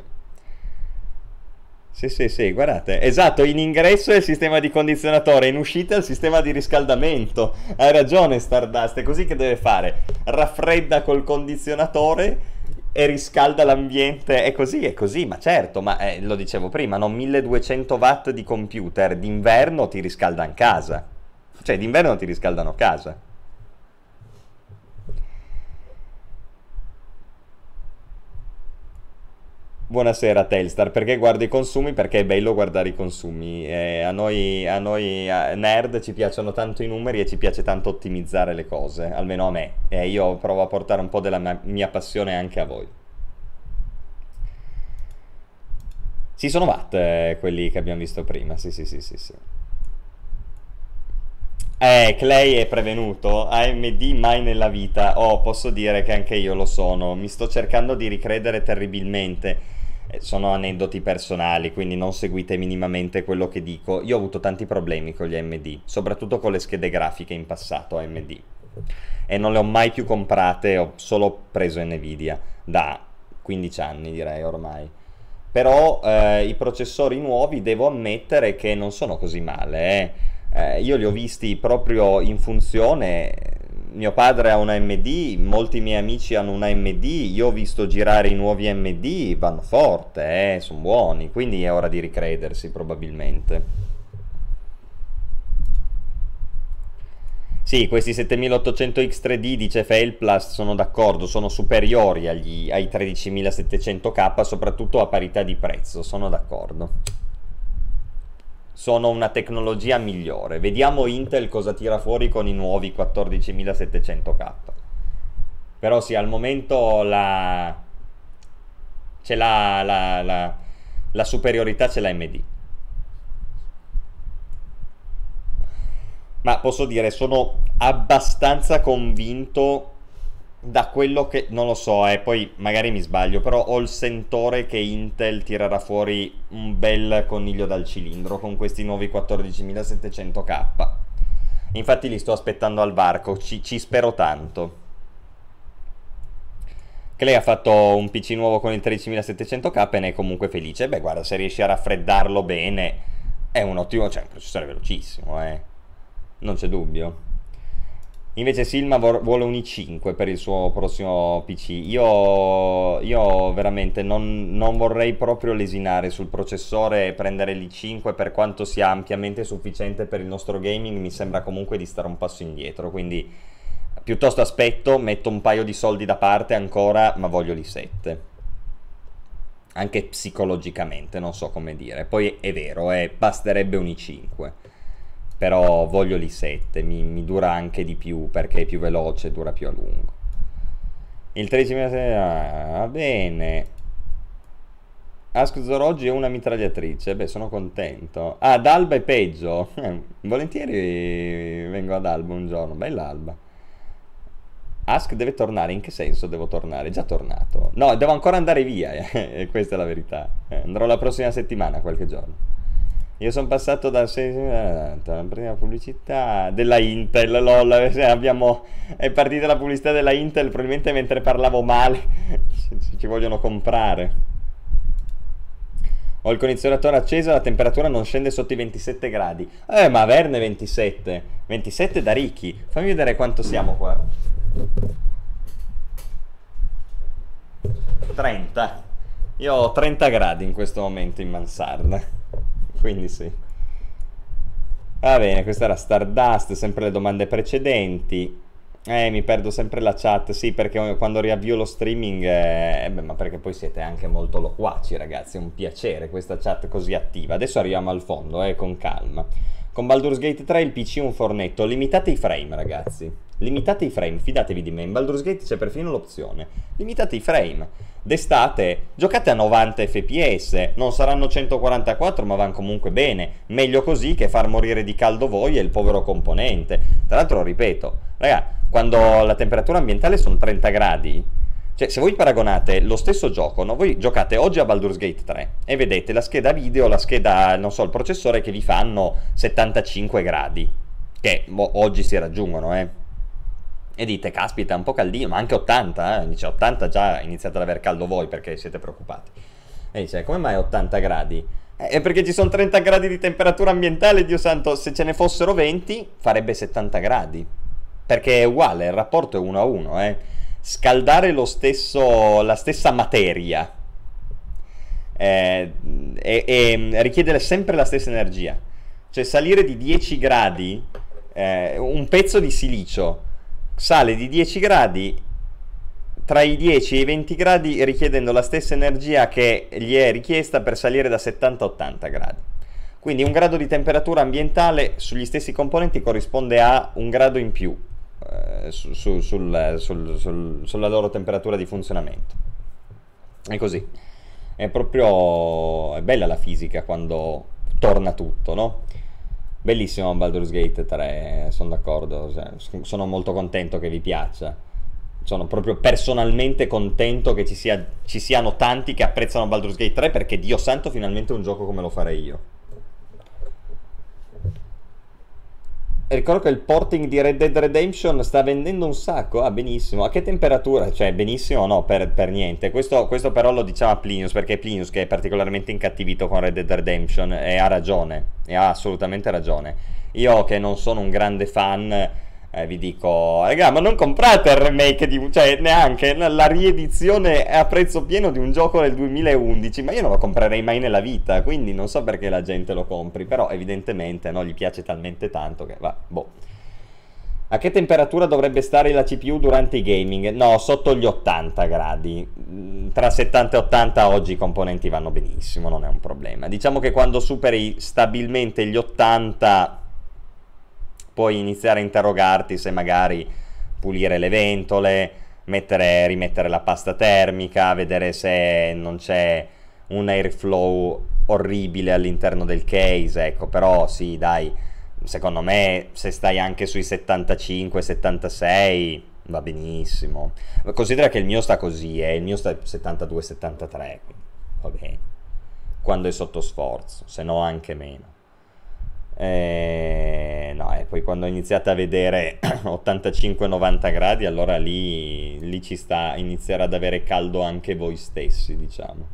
Sì, sì, sì, guardate, esatto, in ingresso è il sistema di condizionatore, in uscita è il sistema di riscaldamento. Hai ragione Stardust, è così che deve fare. Raffredda col condizionatore e riscalda l'ambiente. È così, è così, ma certo, ma eh, lo dicevo prima, no? milleduecento watt di computer, d'inverno ti riscaldano casa. Cioè, d'inverno ti riscaldano casa. Buonasera Telstar, perché guardi i consumi? Perché è bello guardare i consumi. Eh, a noi, a noi eh, nerd ci piacciono tanto i numeri e ci piace tanto ottimizzare le cose, almeno a me. E io provo a portare un po' della mia, mia passione anche a voi. Sì, sono watt eh, quelli che abbiamo visto prima, sì sì sì sì sì. Eh, Clay è prevenuto, A M D mai nella vita. Oh, posso dire che anche io lo sono. Mi sto cercando di ricredere terribilmente. Eh, Sono aneddoti personali, quindi non seguite minimamente quello che dico. Io ho avuto tanti problemi con gli A M D, soprattutto con le schede grafiche in passato A M D. E non le ho mai più comprate, ho solo preso Nvidia da quindici anni, direi ormai. Però eh, i processori nuovi devo ammettere che non sono così male, eh. Eh, io li ho visti proprio in funzione. Mio padre ha una A M D, molti miei amici hanno una A M D, io ho visto girare i nuovi A M D, vanno forte, eh, sono buoni, quindi è ora di ricredersi probabilmente. Sì, questi settemilaottocento X tre D dice Failplast, sono d'accordo, sono superiori agli, ai tredicimilasettecento K, soprattutto a parità di prezzo, sono d'accordo. Sono una tecnologia migliore. Vediamo Intel cosa tira fuori con i nuovi quattordicimilasettecento K. Però sì, al momento la... c'è la, la, la, la superiorità, c'è la A M D. Ma posso dire, sono abbastanza convinto da quello che... non lo so, eh, poi magari mi sbaglio, però ho il sentore che Intel tirerà fuori un bel coniglio dal cilindro con questi nuovi quattordicimilasettecento K. Infatti li sto aspettando al varco, ci, ci spero tanto. Che lei ha fatto un P C nuovo con il tredicimilasettecento K e ne è comunque felice. Beh, guarda, se riesci a raffreddarlo bene, è un ottimo... cioè, un processore velocissimo, eh. Non c'è dubbio. Invece Silma vuole un i cinque per il suo prossimo P C. Io, io veramente non, non vorrei proprio lesinare sul processore e prendere l'i cinque, per quanto sia ampiamente sufficiente per il nostro gaming, mi sembra comunque di stare un passo indietro, quindi piuttosto aspetto, metto un paio di soldi da parte ancora, ma voglio l'i sette. Anche psicologicamente, non so come dire. Poi è vero, eh, basterebbe un i cinque. Però voglio l'i sette, mi, mi dura anche di più perché è più veloce, dura più a lungo. Il tredicimilasettecento... Ah, va bene. Ask Zoroggi è una mitragliatrice, beh, sono contento. Ah, ad Alba è peggio. Eh, volentieri vengo ad Alba un giorno, bella Alba. Ask deve tornare, in che senso devo tornare? È già tornato. No, devo ancora andare via, eh. Questa è la verità. Eh, andrò la prossima settimana, qualche giorno. Io sono passato da la prima pubblicità della Intel, lol, abbiamo, è partita la pubblicità della Intel, probabilmente mentre parlavo male ci, ci vogliono comprare. Ho il condizionatore acceso, la temperatura non scende sotto i ventisette gradi. Eh, ma averne ventisette. ventisette da ricchi. Fammi vedere quanto siamo qua. trenta. Io ho trenta gradi in questo momento in mansarda. Quindi sì. Va bene, questa era Stardust, sempre le domande precedenti. Eh, mi perdo sempre la chat, sì, perché quando riavvio lo streaming, eh, beh, ma perché poi siete anche molto loquaci, ragazzi, è un piacere questa chat così attiva. Adesso arriviamo al fondo, eh, con calma. Con Baldur's Gate tre il P C è un fornetto, limitate i frame, ragazzi. Limitate i frame, fidatevi di me, in Baldur's Gate c'è perfino l'opzione. Limitate i frame. D'estate giocate a novanta F P S, non saranno centoquarantaquattro ma vanno comunque bene, meglio così che far morire di caldo voi e il povero componente. Tra l'altro ripeto, raga, quando la temperatura ambientale sono trenta gradi, cioè se voi paragonate lo stesso gioco, no? Voi giocate oggi a Baldur's Gate tre e vedete la scheda video, la scheda, non so, il processore che vi fanno settantacinque gradi, che mo, oggi si raggiungono, eh. E dite, caspita, è un po' caldino, ma anche ottanta, eh? Dice, ottanta già iniziate ad aver caldo voi perché siete preoccupati. E dice, come mai ottanta gradi? Eh, è perché ci sono trenta gradi di temperatura ambientale, Dio santo, se ce ne fossero venti farebbe settanta gradi. Perché è uguale, il rapporto è uno a uno, eh. Scaldare lo stesso, la stessa materia eh, e, e richiede sempre la stessa energia. Cioè salire di dieci gradi, eh, un pezzo di silicio sale di dieci gradi, tra i dieci e i venti gradi richiedendo la stessa energia che gli è richiesta per salire da settanta a ottanta gradi. Quindi un grado di temperatura ambientale sugli stessi componenti corrisponde a un grado in più eh, su, su, sul, sul, sul, sulla loro temperatura di funzionamento. È così. È proprio... è bella la fisica quando torna tutto, no? Bellissimo Baldur's Gate tre, sono d'accordo, sono molto contento che vi piaccia. Sono proprio personalmente contento che ci, sia, ci siano tanti che apprezzano Baldur's Gate tre perché Dio santo finalmente un gioco come lo farei io. E ricordo che il porting di Red Dead Redemption sta vendendo un sacco. Ah, benissimo. A che temperatura? Cioè, benissimo no, per, per niente. Questo, questo però lo diciamo a Plinius, perché è Plinius che è particolarmente incattivito con Red Dead Redemption e ha ragione, e ha assolutamente ragione. Io che non sono un grande fan, eh, vi dico, raga, ma non comprate il remake di... cioè, neanche la riedizione a prezzo pieno di un gioco del duemilaundici, ma io non lo comprerei mai nella vita, quindi non so perché la gente lo compri, però evidentemente no, gli piace talmente tanto che va, boh. A che temperatura dovrebbe stare la C P U durante i gaming? No, sotto gli ottanta gradi. Tra settanta e ottanta oggi i componenti vanno benissimo, non è un problema. Diciamo che quando superi stabilmente gli ottanta puoi iniziare a interrogarti se magari pulire le ventole, mettere, rimettere la pasta termica, vedere se non c'è un airflow orribile all'interno del case, ecco, però sì, dai, secondo me se stai anche sui settantacinque settantasei va benissimo. Considera che il mio sta così, eh, il mio sta settantadue settantatré, va bene, quando è sotto sforzo, se no anche meno. Eh, no, e poi quando iniziate a vedere ottantacinque novanta gradi, allora lì, lì ci sta, iniziare ad avere caldo anche voi stessi, diciamo.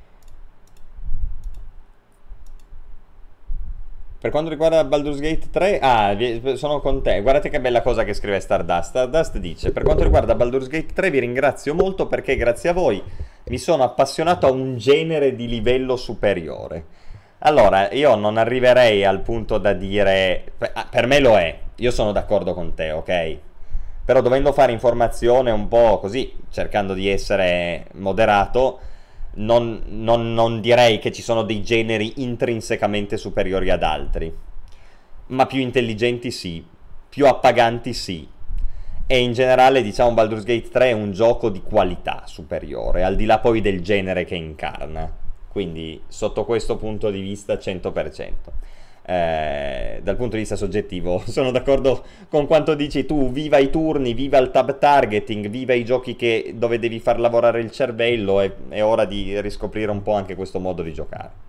Per quanto riguarda Baldur's Gate tre, ah, sono con te. Guardate che bella cosa che scrive Stardust. Stardust dice: per quanto riguarda Baldur's Gate tre vi ringrazio molto perché grazie a voi mi sono appassionato a un genere di livello superiore. Allora, io non arriverei al punto da dire... per me lo è, io sono d'accordo con te, ok? Però dovendo fare informazione un po' così, cercando di essere moderato, non, non, non direi che ci sono dei generi intrinsecamente superiori ad altri. Ma più intelligenti sì, più appaganti sì. E in generale, diciamo, Baldur's Gate tre è un gioco di qualità superiore, al di là poi del genere che incarna. Quindi sotto questo punto di vista cento per cento. Eh, dal punto di vista soggettivo sono d'accordo con quanto dici tu, viva i turni, viva il tab targeting, viva i giochi che, dove devi far lavorare il cervello, è, è ora di riscoprire un po' anche questo modo di giocare.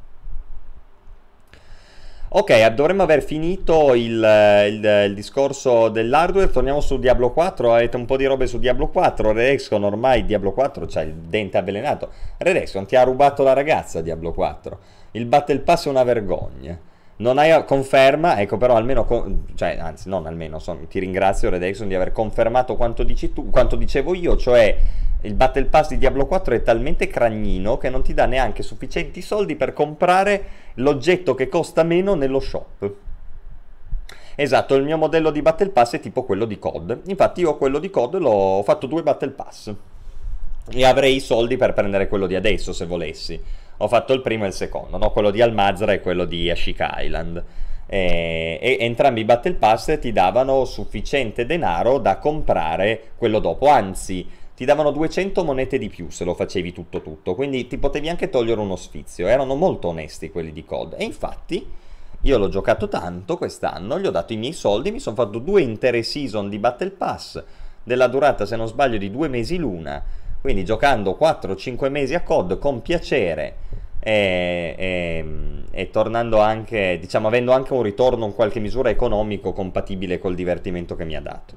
Ok, dovremmo aver finito il, il, il discorso dell'hardware, torniamo su Diablo quattro, avete un po' di robe su Diablo quattro, Redexon ormai Diablo quattro c'ha il dente avvelenato, Redexon ti ha rubato la ragazza Diablo quattro, il Battle Pass è una vergogna, non hai conferma, ecco però almeno, con, cioè anzi non almeno, son, ti ringrazio Redexon di aver confermato quanto dici tu, quanto dicevo io, cioè il Battle Pass di Diablo quattro è talmente cragnino che non ti dà neanche sufficienti soldi per comprare l'oggetto che costa meno nello shop. Esatto, il mio modello di Battle Pass è tipo quello di C O D. Infatti io ho quello di C O D, l'ho ho fatto due Battle Pass. E avrei i soldi per prendere quello di adesso, se volessi. Ho fatto il primo e il secondo, no? Quello di Al-Mazrah e quello di Ashika Island. E, e entrambi i Battle Pass ti davano sufficiente denaro da comprare quello dopo. Anzi, ti davano duecento monete di più se lo facevi tutto tutto. Quindi ti potevi anche togliere uno sfizio. Erano molto onesti quelli di C O D. E infatti... io l'ho giocato tanto quest'anno, gli ho dato i miei soldi, mi sono fatto due intere season di Battle Pass, della durata, se non sbaglio, di due mesi l'una, quindi giocando quattro cinque mesi a C O D con piacere e, e, e tornando anche, diciamo, avendo anche un ritorno in qualche misura economico compatibile col divertimento che mi ha dato.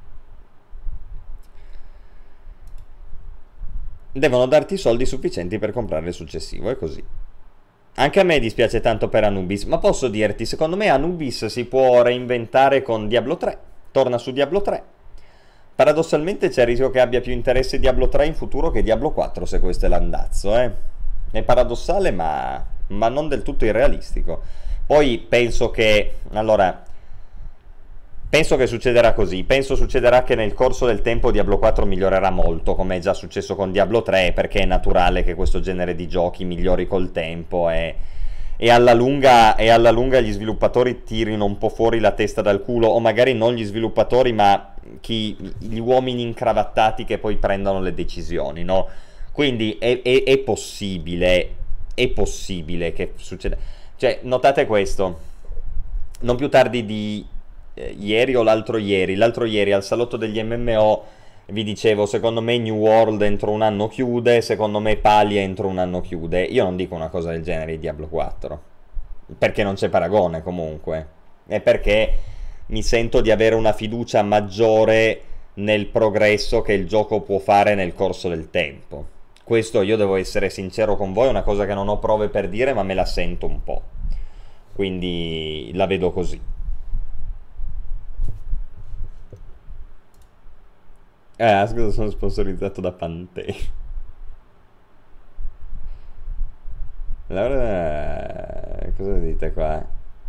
Devono darti i soldi sufficienti per comprare il successivo, è così. Anche a me dispiace tanto per Anubis, ma posso dirti, secondo me Anubis si può reinventare con Diablo tre, torna su Diablo tre. Paradossalmente c'è il rischio che abbia più interesse Diablo tre in futuro che Diablo quattro, se questo è l'andazzo, eh. È paradossale, ma, ma non del tutto irrealistico. Poi penso che, allora, penso che succederà così, penso succederà che nel corso del tempo Diablo quattro migliorerà molto, come è già successo con Diablo tre, perché è naturale che questo genere di giochi migliori col tempo e, e, alla lunga, e alla lunga gli sviluppatori tirino un po' fuori la testa dal culo, o magari non gli sviluppatori, ma chi, gli uomini incravattati che poi prendono le decisioni, no? Quindi è, è, è possibile, è possibile che succeda. Cioè, notate questo, non più tardi di... Eh, ieri o l'altro ieri, l'altro ieri al salotto degli M M O vi dicevo, secondo me New World entro un anno chiude, secondo me Palia entro un anno chiude. Io non dico una cosa del genere di Diablo quattro, perché non c'è paragone comunque, è perché mi sento di avere una fiducia maggiore nel progresso che il gioco può fare nel corso del tempo. Questo, io devo essere sincero con voi, è una cosa che non ho prove per dire, ma me la sento un po', quindi la vedo così. Eh, scusa, sono sponsorizzato da Pantene. Allora, cosa dite qua?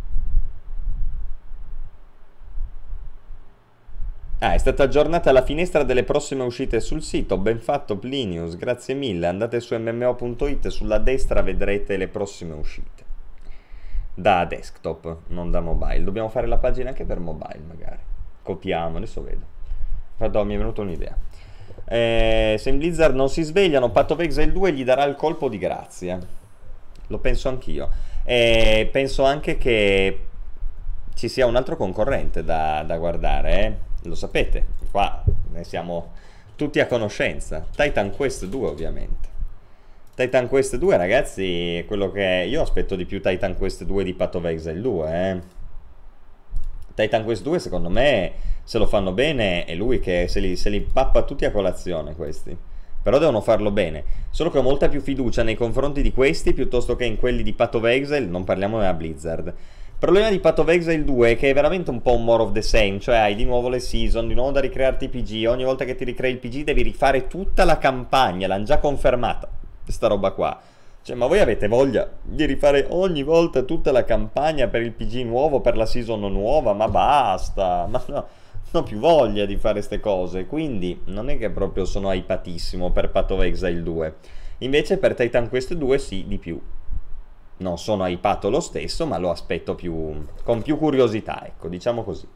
Ah, è stata aggiornata la finestra delle prossime uscite sul sito. Ben fatto, Plinius, grazie mille. Andate su M M O punto it, sulla destra vedrete le prossime uscite. Da desktop, non da mobile. Dobbiamo fare la pagina anche per mobile, magari. Copiamo, adesso vedo. Pardon, mi è venuta un'idea. Eh, se in Blizzard non si svegliano, Path of Exile due gli darà il colpo di grazia. Lo penso anch'io. E penso anche che ci sia un altro concorrente da, da guardare, eh? Lo sapete, qua ne siamo tutti a conoscenza. Titan Quest due, ovviamente. Titan Quest due, ragazzi, è quello che... Io aspetto di più Titan Quest due di Path of Exile due, eh? Titan Quest due, secondo me... se lo fanno bene è lui che se li, se li pappa tutti a colazione questi. Però devono farlo bene. Solo che ho molta più fiducia nei confronti di questi piuttosto che in quelli di Path of Exile. Non parliamo della Blizzard. Il problema di Path of Exile due è che è veramente un po' un more of the same. Cioè hai di nuovo le season, di nuovo da ricrearti i P G. Ogni volta che ti ricrei il P G devi rifare tutta la campagna. L'hanno già confermata questa roba qua. Cioè, ma voi avete voglia di rifare ogni volta tutta la campagna per il P G nuovo, per la season nuova? Ma basta, ma no, non ho più voglia di fare ste cose. Quindi non è che proprio sono hypatissimo per Path of Exile due. Invece per Titan Quest due sì, di più. Non sono hypato lo stesso, ma lo aspetto più, con più curiosità, ecco, diciamo così.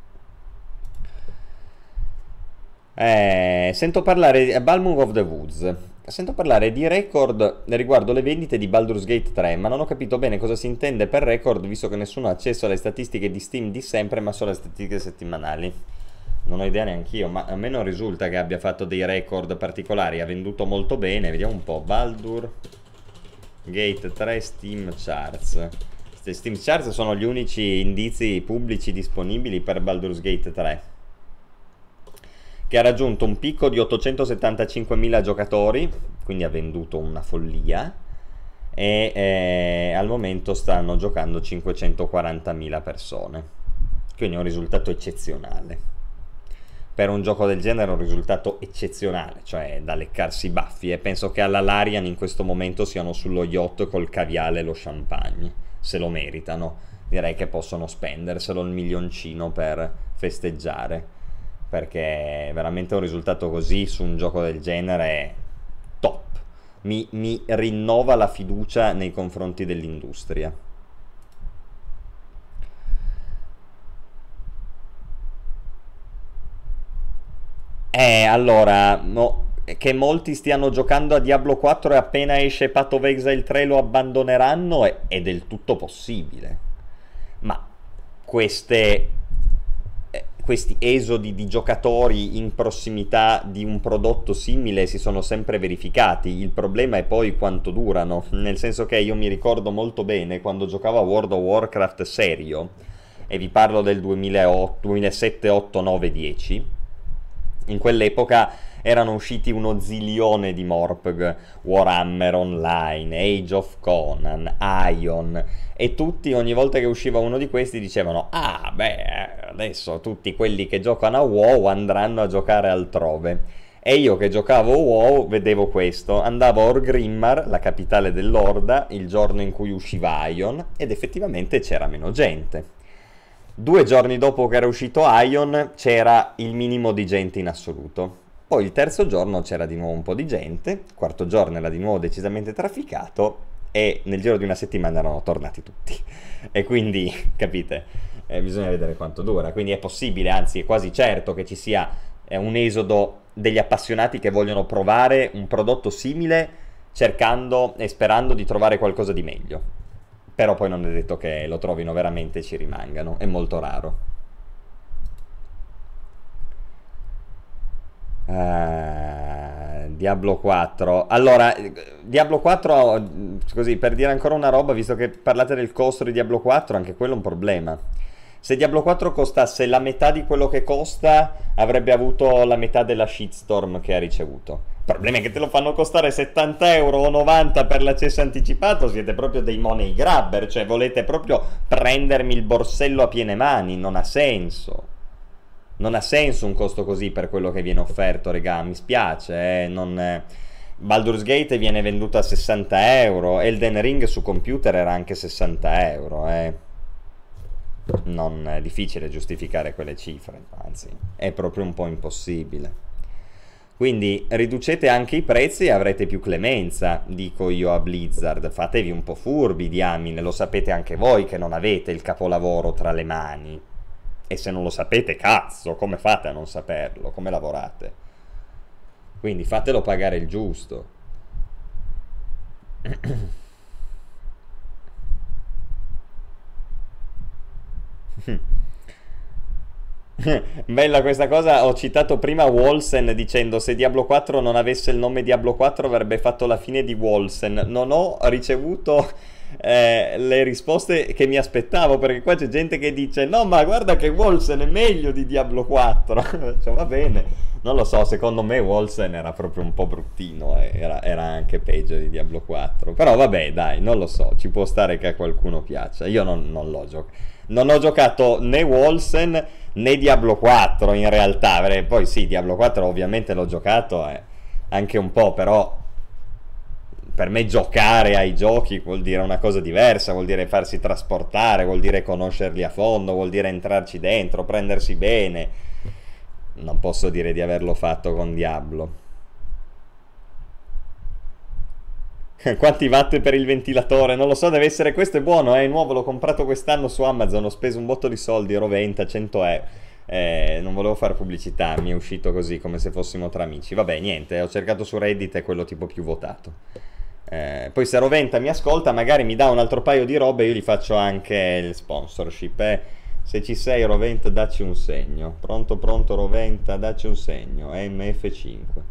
Eh, sento parlare di Balmung of the Woods. Sento parlare di record riguardo le vendite di Baldur's Gate tre, ma non ho capito bene cosa si intende per record, visto che nessuno ha accesso alle statistiche di Steam di sempre, ma solo alle statistiche settimanali. Non ho idea neanch'io, ma a me non risulta che abbia fatto dei record particolari. Ha venduto molto bene, vediamo un po'. Baldur Gate tre Steam Charts. Queste Steam Charts sono gli unici indizi pubblici disponibili per Baldur's Gate tre, che ha raggiunto un picco di ottocentosettantacinquemila giocatori, quindi ha venduto una follia, e eh, al momento stanno giocando cinquecentoquarantamila persone, quindi è un risultato eccezionale. Per un gioco del genere è un risultato eccezionale, cioè da leccarsi i baffi, e penso che alla Larian in questo momento siano sullo yacht col caviale e lo champagne, se lo meritano, direi che possono spenderselo il milioncino per festeggiare, perché veramente un risultato così su un gioco del genere è top. Mi, mi rinnova la fiducia nei confronti dell'industria. Eh, allora, no, che molti stiano giocando a Diablo quattro e appena esce Path of Exile tre lo abbandoneranno è, è del tutto possibile. Ma queste, eh, questi esodi di giocatori in prossimità di un prodotto simile si sono sempre verificati. Il problema è poi quanto durano, nel senso che io mi ricordo molto bene quando giocavo a World of Warcraft serio, e vi parlo del duemilaotto, duemilasette, otto, nove, dieci. In quell'epoca erano usciti uno zilione di Morpg, Warhammer Online, Age of Conan, Ion, e tutti ogni volta che usciva uno di questi dicevano ah beh, adesso tutti quelli che giocano a WoW andranno a giocare altrove. E io che giocavo a WoW vedevo questo, andavo a Orgrimmar, la capitale dell'Orda, il giorno in cui usciva Ion, ed effettivamente c'era meno gente. Due giorni dopo che era uscito Ion c'era il minimo di gente in assoluto. Poi il terzo giorno c'era di nuovo un po' di gente, il quarto giorno era di nuovo decisamente trafficato e nel giro di una settimana erano tornati tutti. E quindi, capite, eh, bisogna vedere quanto dura. Quindi è possibile, anzi è quasi certo che ci sia eh, un esodo degli appassionati che vogliono provare un prodotto simile cercando e sperando di trovare qualcosa di meglio. Però poi non è detto che lo trovino veramente e ci rimangano, è molto raro. Uh, Diablo quattro. Allora, Diablo quattro, così, per dire ancora una roba, visto che parlate del costo di Diablo quattro, anche quello è un problema. Se Diablo quattro costasse la metà di quello che costa, avrebbe avuto la metà della shitstorm che ha ricevuto. Il problema è che te lo fanno costare settanta euro o novanta per l'accesso anticipato, siete proprio dei money grabber, cioè volete proprio prendermi il borsello a piene mani, non ha senso. Non ha senso un costo così per quello che viene offerto, regà, mi spiace, eh, non... Eh. Baldur's Gate viene venduto a sessanta euro, Elden Ring su computer era anche sessanta euro, eh. Non è difficile giustificare quelle cifre, anzi, è proprio un po' impossibile. Quindi riducete anche i prezzi e avrete più clemenza, dico io a Blizzard. Fatevi un po' furbi, diamine, lo sapete anche voi che non avete il capolavoro tra le mani. E se non lo sapete, cazzo, come fate a non saperlo? Come lavorate? Quindi fatelo pagare il giusto. Bella questa cosa, ho citato prima Wolsen dicendo se Diablo quattro non avesse il nome Diablo quattro avrebbe fatto la fine di Wolsen. Non ho ricevuto eh, le risposte che mi aspettavo, perché qua c'è gente che dice no ma guarda che Wolsen è meglio di Diablo quattro. Cioè, va bene, non lo so, secondo me Wolsen era proprio un po' bruttino, eh. era, era anche peggio di Diablo quattro, però vabbè dai, non lo so, ci può stare che a qualcuno piaccia, io non, non l'ho giocato. Non ho giocato né Wolsen né Diablo quattro in realtà, poi sì, Diablo quattro ovviamente l'ho giocato eh, anche un po', però per me giocare ai giochi vuol dire una cosa diversa, vuol dire farsi trasportare, vuol dire conoscerli a fondo, vuol dire entrarci dentro, prendersi bene. Non posso dire di averlo fatto con Diablo. Quanti watt per il ventilatore? Non lo so, deve essere questo, è buono, è nuovo, l'ho comprato quest'anno su Amazon, ho speso un botto di soldi, ero venti, cento euro. Eh, non volevo fare pubblicità, mi è uscito così come se fossimo tra amici. Vabbè, niente, ho cercato su Reddit, è quello tipo più votato. Eh, poi se Roventa mi ascolta, magari mi dà un altro paio di robe, io gli faccio anche il sponsorship. Eh. Se ci sei Roventa, dacci un segno. Pronto, pronto Roventa, dacci un segno. M F cinque.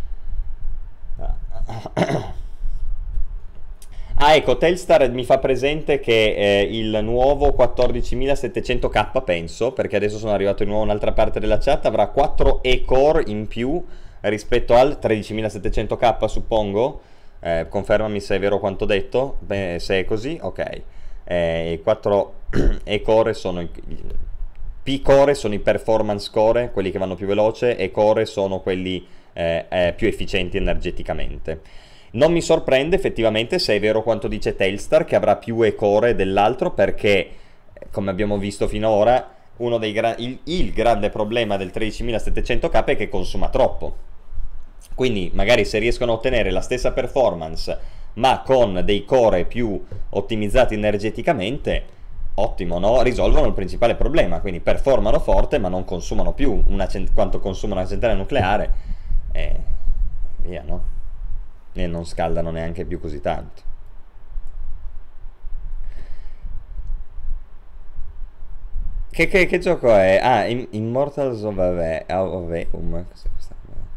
Ah. Ah, ecco, Telstar mi fa presente che eh, il nuovo quattordicimilasettecento K, penso, perché adesso sono arrivato di nuovo in un'altra parte della chat, avrà quattro e-core in più rispetto al tredicimilasettecento K, suppongo. Eh, confermami se è vero quanto detto. Beh, se è così, ok. Eh, I quattro e-core sono i... P-core sono i performance core, quelli che vanno più veloce, e core sono quelli eh, eh, più efficienti energeticamente. Non mi sorprende effettivamente se è vero quanto dice Telstar che avrà più e-core dell'altro, perché come abbiamo visto finora, uno dei gra- il, il grande problema del tredicimilasettecento K è che consuma troppo. Quindi magari se riescono a ottenere la stessa performance ma con dei core più ottimizzati energeticamente, ottimo, no? Risolvono il principale problema, quindi performano forte ma non consumano più una quanto consuma una centrale nucleare e via, no? E non scaldano neanche più così tanto. Che, che, che gioco è? Ah, Immortals of Aveum. Cos'è questa?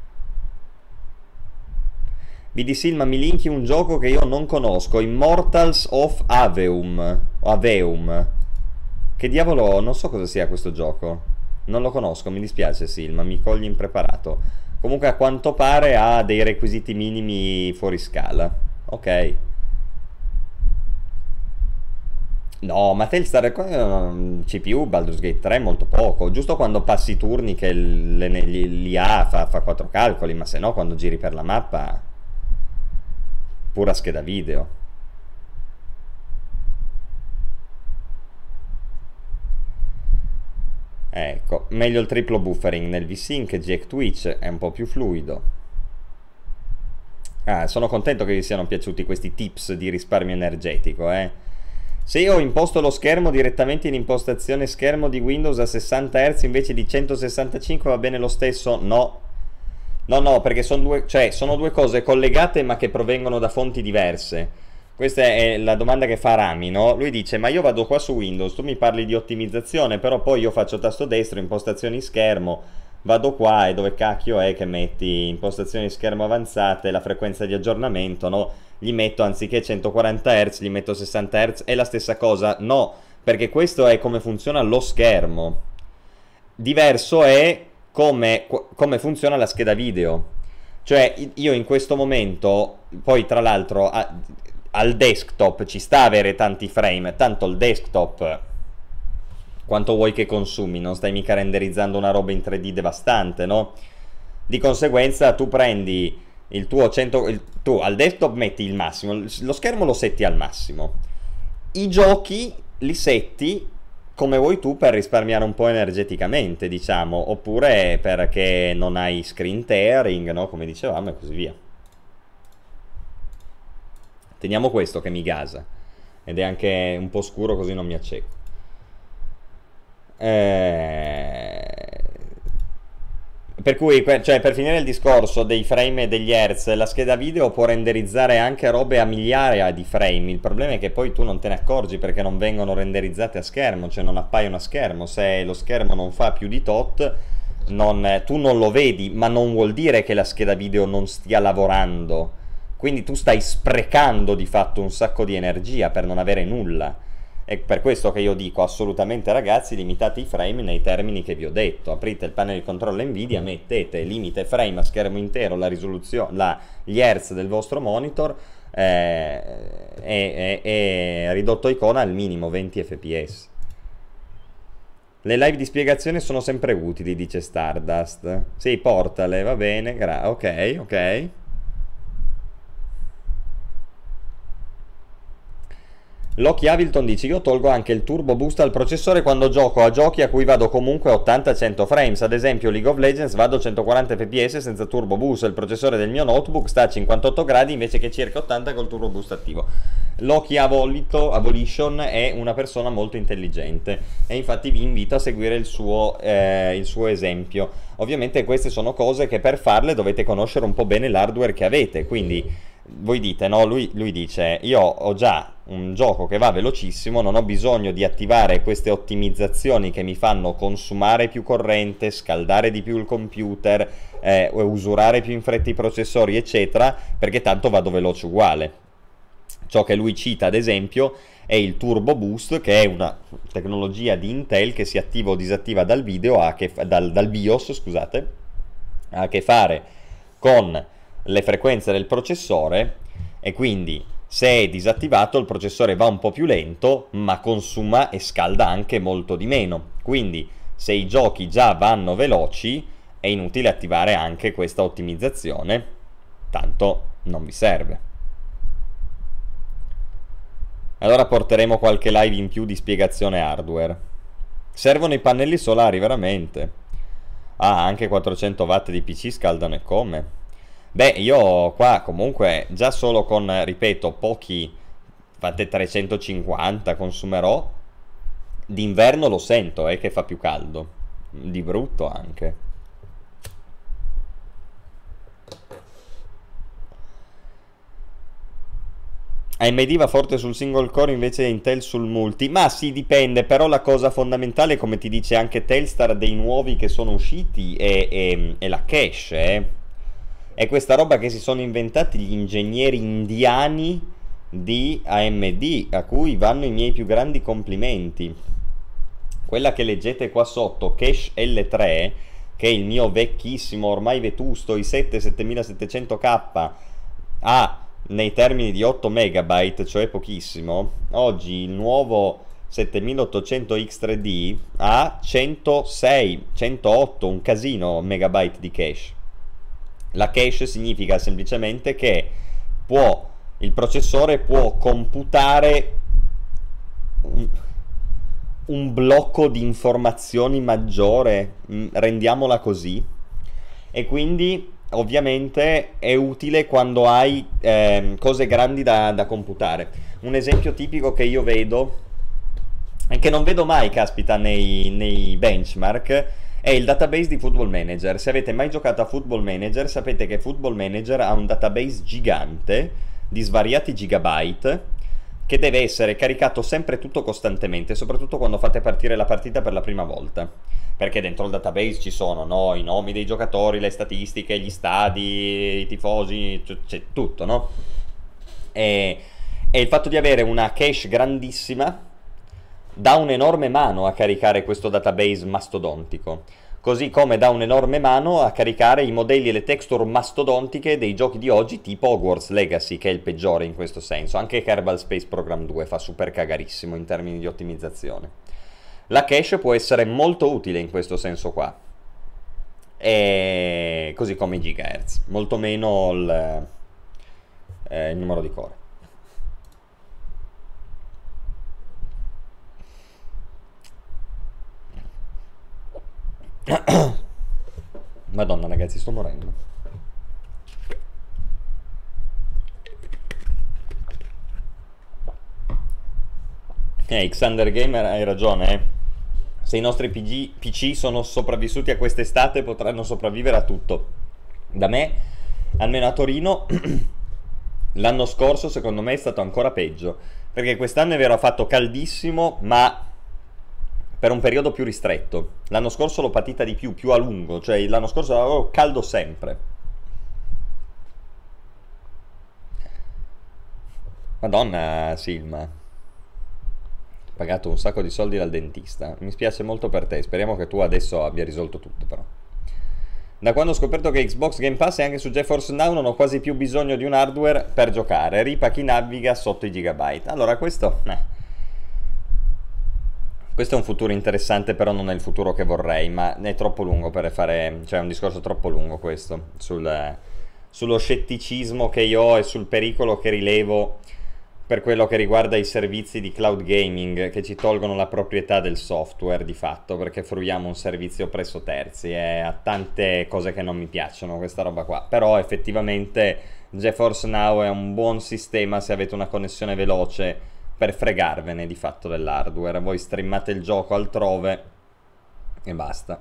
V D Silma, mi linki un gioco che io non conosco, Immortals of Aveum. Aveum. Che diavolo, non so cosa sia questo gioco. Non lo conosco, mi dispiace Silma, mi cogli impreparato. Comunque a quanto pare ha dei requisiti minimi fuori scala. Ok. No, ma Telstar C P U Baldur's Gate tre molto poco. Giusto quando passi i turni che l'I A fa, fa quattro calcoli, ma se no quando giri per la mappa pura scheda video. Ecco, meglio il triplo buffering nel V-Sync, Jack Twitch è un po' più fluido. Ah, sono contento che vi siano piaciuti questi tips di risparmio energetico, eh. Se io ho imposto lo schermo direttamente in impostazione schermo di Windows a sessanta hertz invece di centosessantacinque va bene lo stesso? No. No, no, perché sono due, cioè, sono due cose collegate ma che provengono da fonti diverse. Questa è la domanda che fa Rami, no? Lui dice, ma io vado qua su Windows, tu mi parli di ottimizzazione, però poi io faccio tasto destro, impostazioni schermo, vado qua e dove cacchio è che metti impostazioni schermo avanzate, la frequenza di aggiornamento, no? Gli metto anziché centoquaranta hertz, gli metto sessanta hertz, è la stessa cosa? No, perché questo è come funziona lo schermo. Diverso è come, come funziona la scheda video. Cioè io in questo momento, poi tra l'altro a, al desktop ci sta avere tanti frame, tanto il desktop quanto vuoi che consumi, non stai mica renderizzando una roba in tre D devastante, no? Di conseguenza tu prendi il tuo cento, il, tu al desktop metti il massimo, lo schermo lo setti al massimo, i giochi li setti come vuoi tu per risparmiare un po' energeticamente, diciamo, oppure perché non hai screen tearing, no? Come dicevamo e così via. Teniamo questo che mi gasa ed è anche un po' scuro così non mi acceco. Eh... Per cui, cioè, per finire il discorso dei frame e degli hertz, la scheda video può renderizzare anche robe a migliaia di frame. Il problema è che poi tu non te ne accorgi perché non vengono renderizzate a schermo, cioè non appaiono a schermo. Se lo schermo non fa più di tot, non, tu non lo vedi, ma non vuol dire che la scheda video non stia lavorando. Quindi tu stai sprecando di fatto un sacco di energia per non avere nulla. È per questo che io dico assolutamente ragazzi, limitate i frame nei termini che vi ho detto. Aprite il panel di controllo Nvidia, mettete limite frame a schermo intero, la risoluzione, la, gli hertz del vostro monitor eh, e, e, e ridotto icona al minimo venti F P S. Le live di spiegazione sono sempre utili, dice Stardust. Sì, portale, va bene, gra ok, ok. Loki Hamilton dice, io tolgo anche il turbo boost al processore quando gioco a giochi a cui vado comunque a ottanta cento frames, ad esempio League of Legends vado a centoquaranta F P S senza turbo boost, il processore del mio notebook sta a cinquantotto gradi invece che circa ottanta col turbo boost attivo. Loki Abolito, Abolition è una persona molto intelligente e infatti vi invito a seguire il suo, eh, il suo esempio. Ovviamente queste sono cose che per farle dovete conoscere un po' bene l'hardware che avete, quindi voi dite, no, lui, lui dice, io ho già un gioco che va velocissimo, non ho bisogno di attivare queste ottimizzazioni che mi fanno consumare più corrente, scaldare di più il computer, eh, usurare più in fretta i processori, eccetera, perché tanto vado veloce uguale. Ciò che lui cita, ad esempio, è il Turbo Boost, che è una tecnologia di Intel che si attiva o disattiva dal video, a che, dal, dal BIOS, scusate, ha a che fare con le frequenze del processore e quindi se è disattivato il processore va un po' più lento ma consuma e scalda anche molto di meno, quindi se i giochi già vanno veloci è inutile attivare anche questa ottimizzazione, tanto non vi serve. Allora porteremo qualche live in più di spiegazione hardware. Servono i pannelli solari, veramente. Ah, anche quattrocento watt di P C scaldano e come? Beh, io qua comunque già solo con, ripeto, pochi, fate trecentocinquanta consumerò. D'inverno lo sento, eh, che fa più caldo. Di brutto anche. A M D va forte sul single core invece Intel sul multi. Ma sì, dipende, però la cosa fondamentale, come ti dice anche Telstar, dei nuovi che sono usciti è, è, è la cache, eh. È questa roba che si sono inventati gli ingegneri indiani di A M D, a cui vanno i miei più grandi complimenti. Quella che leggete qua sotto, Cache L tre, che è il mio vecchissimo, ormai vetusto, i sette settemilasettecento K, ha nei termini di otto megabyte, cioè pochissimo. Oggi il nuovo settemilaottocento X tre D ha centosei, centootto, un casino megabyte di cache. La cache significa semplicemente che può, il processore può computare un, un blocco di informazioni maggiore, rendiamola così, e quindi ovviamente è utile quando hai eh, cose grandi da, da computare. Un esempio tipico che io vedo, e che non vedo mai, caspita, nei, nei benchmark, è il database di Football Manager. Se avete mai giocato a Football Manager, sapete che Football Manager ha un database gigante di svariati gigabyte che deve essere caricato sempre tutto costantemente, soprattutto quando fate partire la partita per la prima volta, perché dentro il database ci sono, no, i nomi dei giocatori, le statistiche, gli stadi, i tifosi, c'è tutto, no? E, e il fatto di avere una cache grandissima dà un'enorme mano a caricare questo database mastodontico, così come dà un'enorme mano a caricare i modelli e le texture mastodontiche dei giochi di oggi, tipo Hogwarts Legacy, che è il peggiore in questo senso. Anche Kerbal Space Program due fa super cagarissimo in termini di ottimizzazione. La cache può essere molto utile in questo senso qua, e così come i gigahertz, molto meno il, eh, il numero di core. Madonna ragazzi, sto morendo. Eh, Xander Gamer, hai ragione, eh. Se i nostri P G, P C sono sopravvissuti a quest'estate, potranno sopravvivere a tutto. Da me, almeno a Torino, l'anno scorso secondo me è stato ancora peggio, perché quest'anno è vero ha fatto caldissimo, ma per un periodo più ristretto. L'anno scorso l'ho patita di più, più a lungo, cioè l'anno scorso avevo caldo sempre. Madonna Silma, ho pagato un sacco di soldi dal dentista, mi spiace molto per te, speriamo che tu adesso abbia risolto tutto però. Da quando ho scoperto che Xbox Game Pass e anche su GeForce Now non ho quasi più bisogno di un hardware per giocare, ripa chi naviga sotto i gigabyte. Allora questo... Eh. Questo è un futuro interessante, però non è il futuro che vorrei, ma è troppo lungo per fare, cioè è un discorso troppo lungo questo, sul, sullo scetticismo che io ho e sul pericolo che rilevo per quello che riguarda i servizi di cloud gaming che ci tolgono la proprietà del software di fatto, perché fruiamo un servizio presso terzi e ha tante cose che non mi piacciono questa roba qua, però effettivamente GeForce Now è un buon sistema se avete una connessione veloce per fregarvene di fatto dell'hardware. Voi streamate il gioco altrove e basta.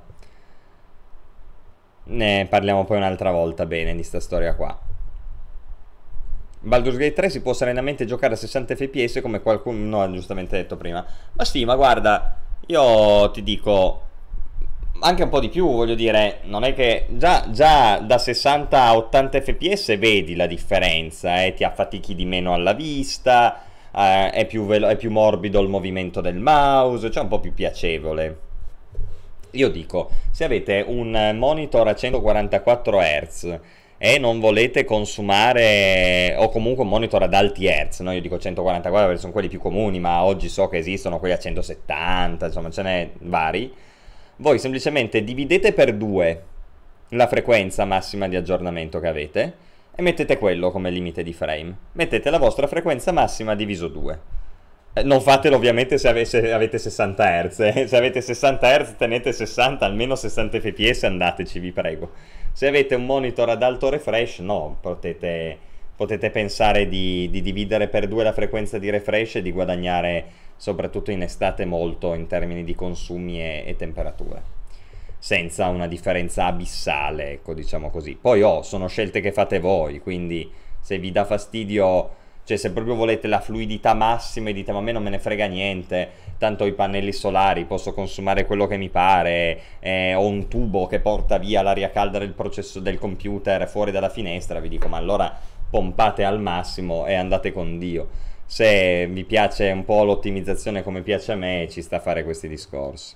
Ne parliamo poi un'altra volta bene di sta storia qua. Baldur's Gate tre si può serenamente giocare a sessanta F P S come qualcuno ha giustamente detto prima. Ma sì, ma guarda, io ti dico anche un po' di più, voglio dire, non è che già, già da sessanta a ottanta F P S vedi la differenza, eh? Ti affatichi di meno alla vista, Uh, è, più è più morbido il movimento del mouse, cioè un po' più piacevole. Io dico, se avete un monitor a centoquarantaquattro hertz e non volete consumare, o comunque un monitor ad alti hertz, no? Io dico centoquarantaquattro perché sono quelli più comuni, ma oggi so che esistono quelli a centosettanta, insomma ce n'è vari. Voi semplicemente dividete per due la frequenza massima di aggiornamento che avete e mettete quello come limite di frame. Mettete la vostra frequenza massima diviso due. Eh, Non fatelo ovviamente se avesse- avete sessanta Hz. eh. Se avete sessanta Hz tenete sessanta, almeno sessanta F P S, andateci, vi prego. Se avete un monitor ad alto refresh, no, potete, potete pensare di, di dividere per due la frequenza di refresh e di guadagnare, soprattutto in estate, molto in termini di consumi e, e temperature. Senza una differenza abissale, ecco, diciamo così. Poi, oh, sono scelte che fate voi, quindi se vi dà fastidio, cioè se proprio volete la fluidità massima e dite ma a me non me ne frega niente, tanto ho i pannelli solari, posso consumare quello che mi pare, eh, ho un tubo che porta via l'aria calda del processo del computer fuori dalla finestra, vi dico ma allora pompate al massimo e andate con Dio. Se vi piace un po' l'ottimizzazione come piace a me, ci sta a fare questi discorsi.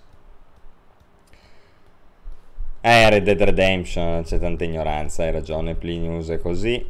Eh, Red Dead Redemption, c'è tanta ignoranza, hai ragione, Plinius è così.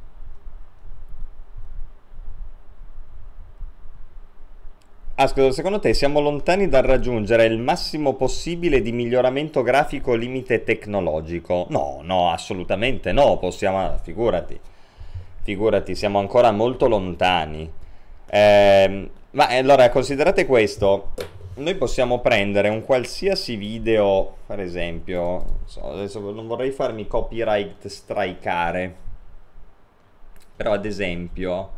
Ascolta, secondo te siamo lontani dal raggiungere il massimo possibile di miglioramento grafico limite tecnologico? No, no, assolutamente no, possiamo, figurati, figurati, siamo ancora molto lontani. Ehm, ma eh, allora, considerate questo, noi possiamo prendere un qualsiasi video, per esempio, non so, adesso non vorrei farmi copyright strikeare, però ad esempio...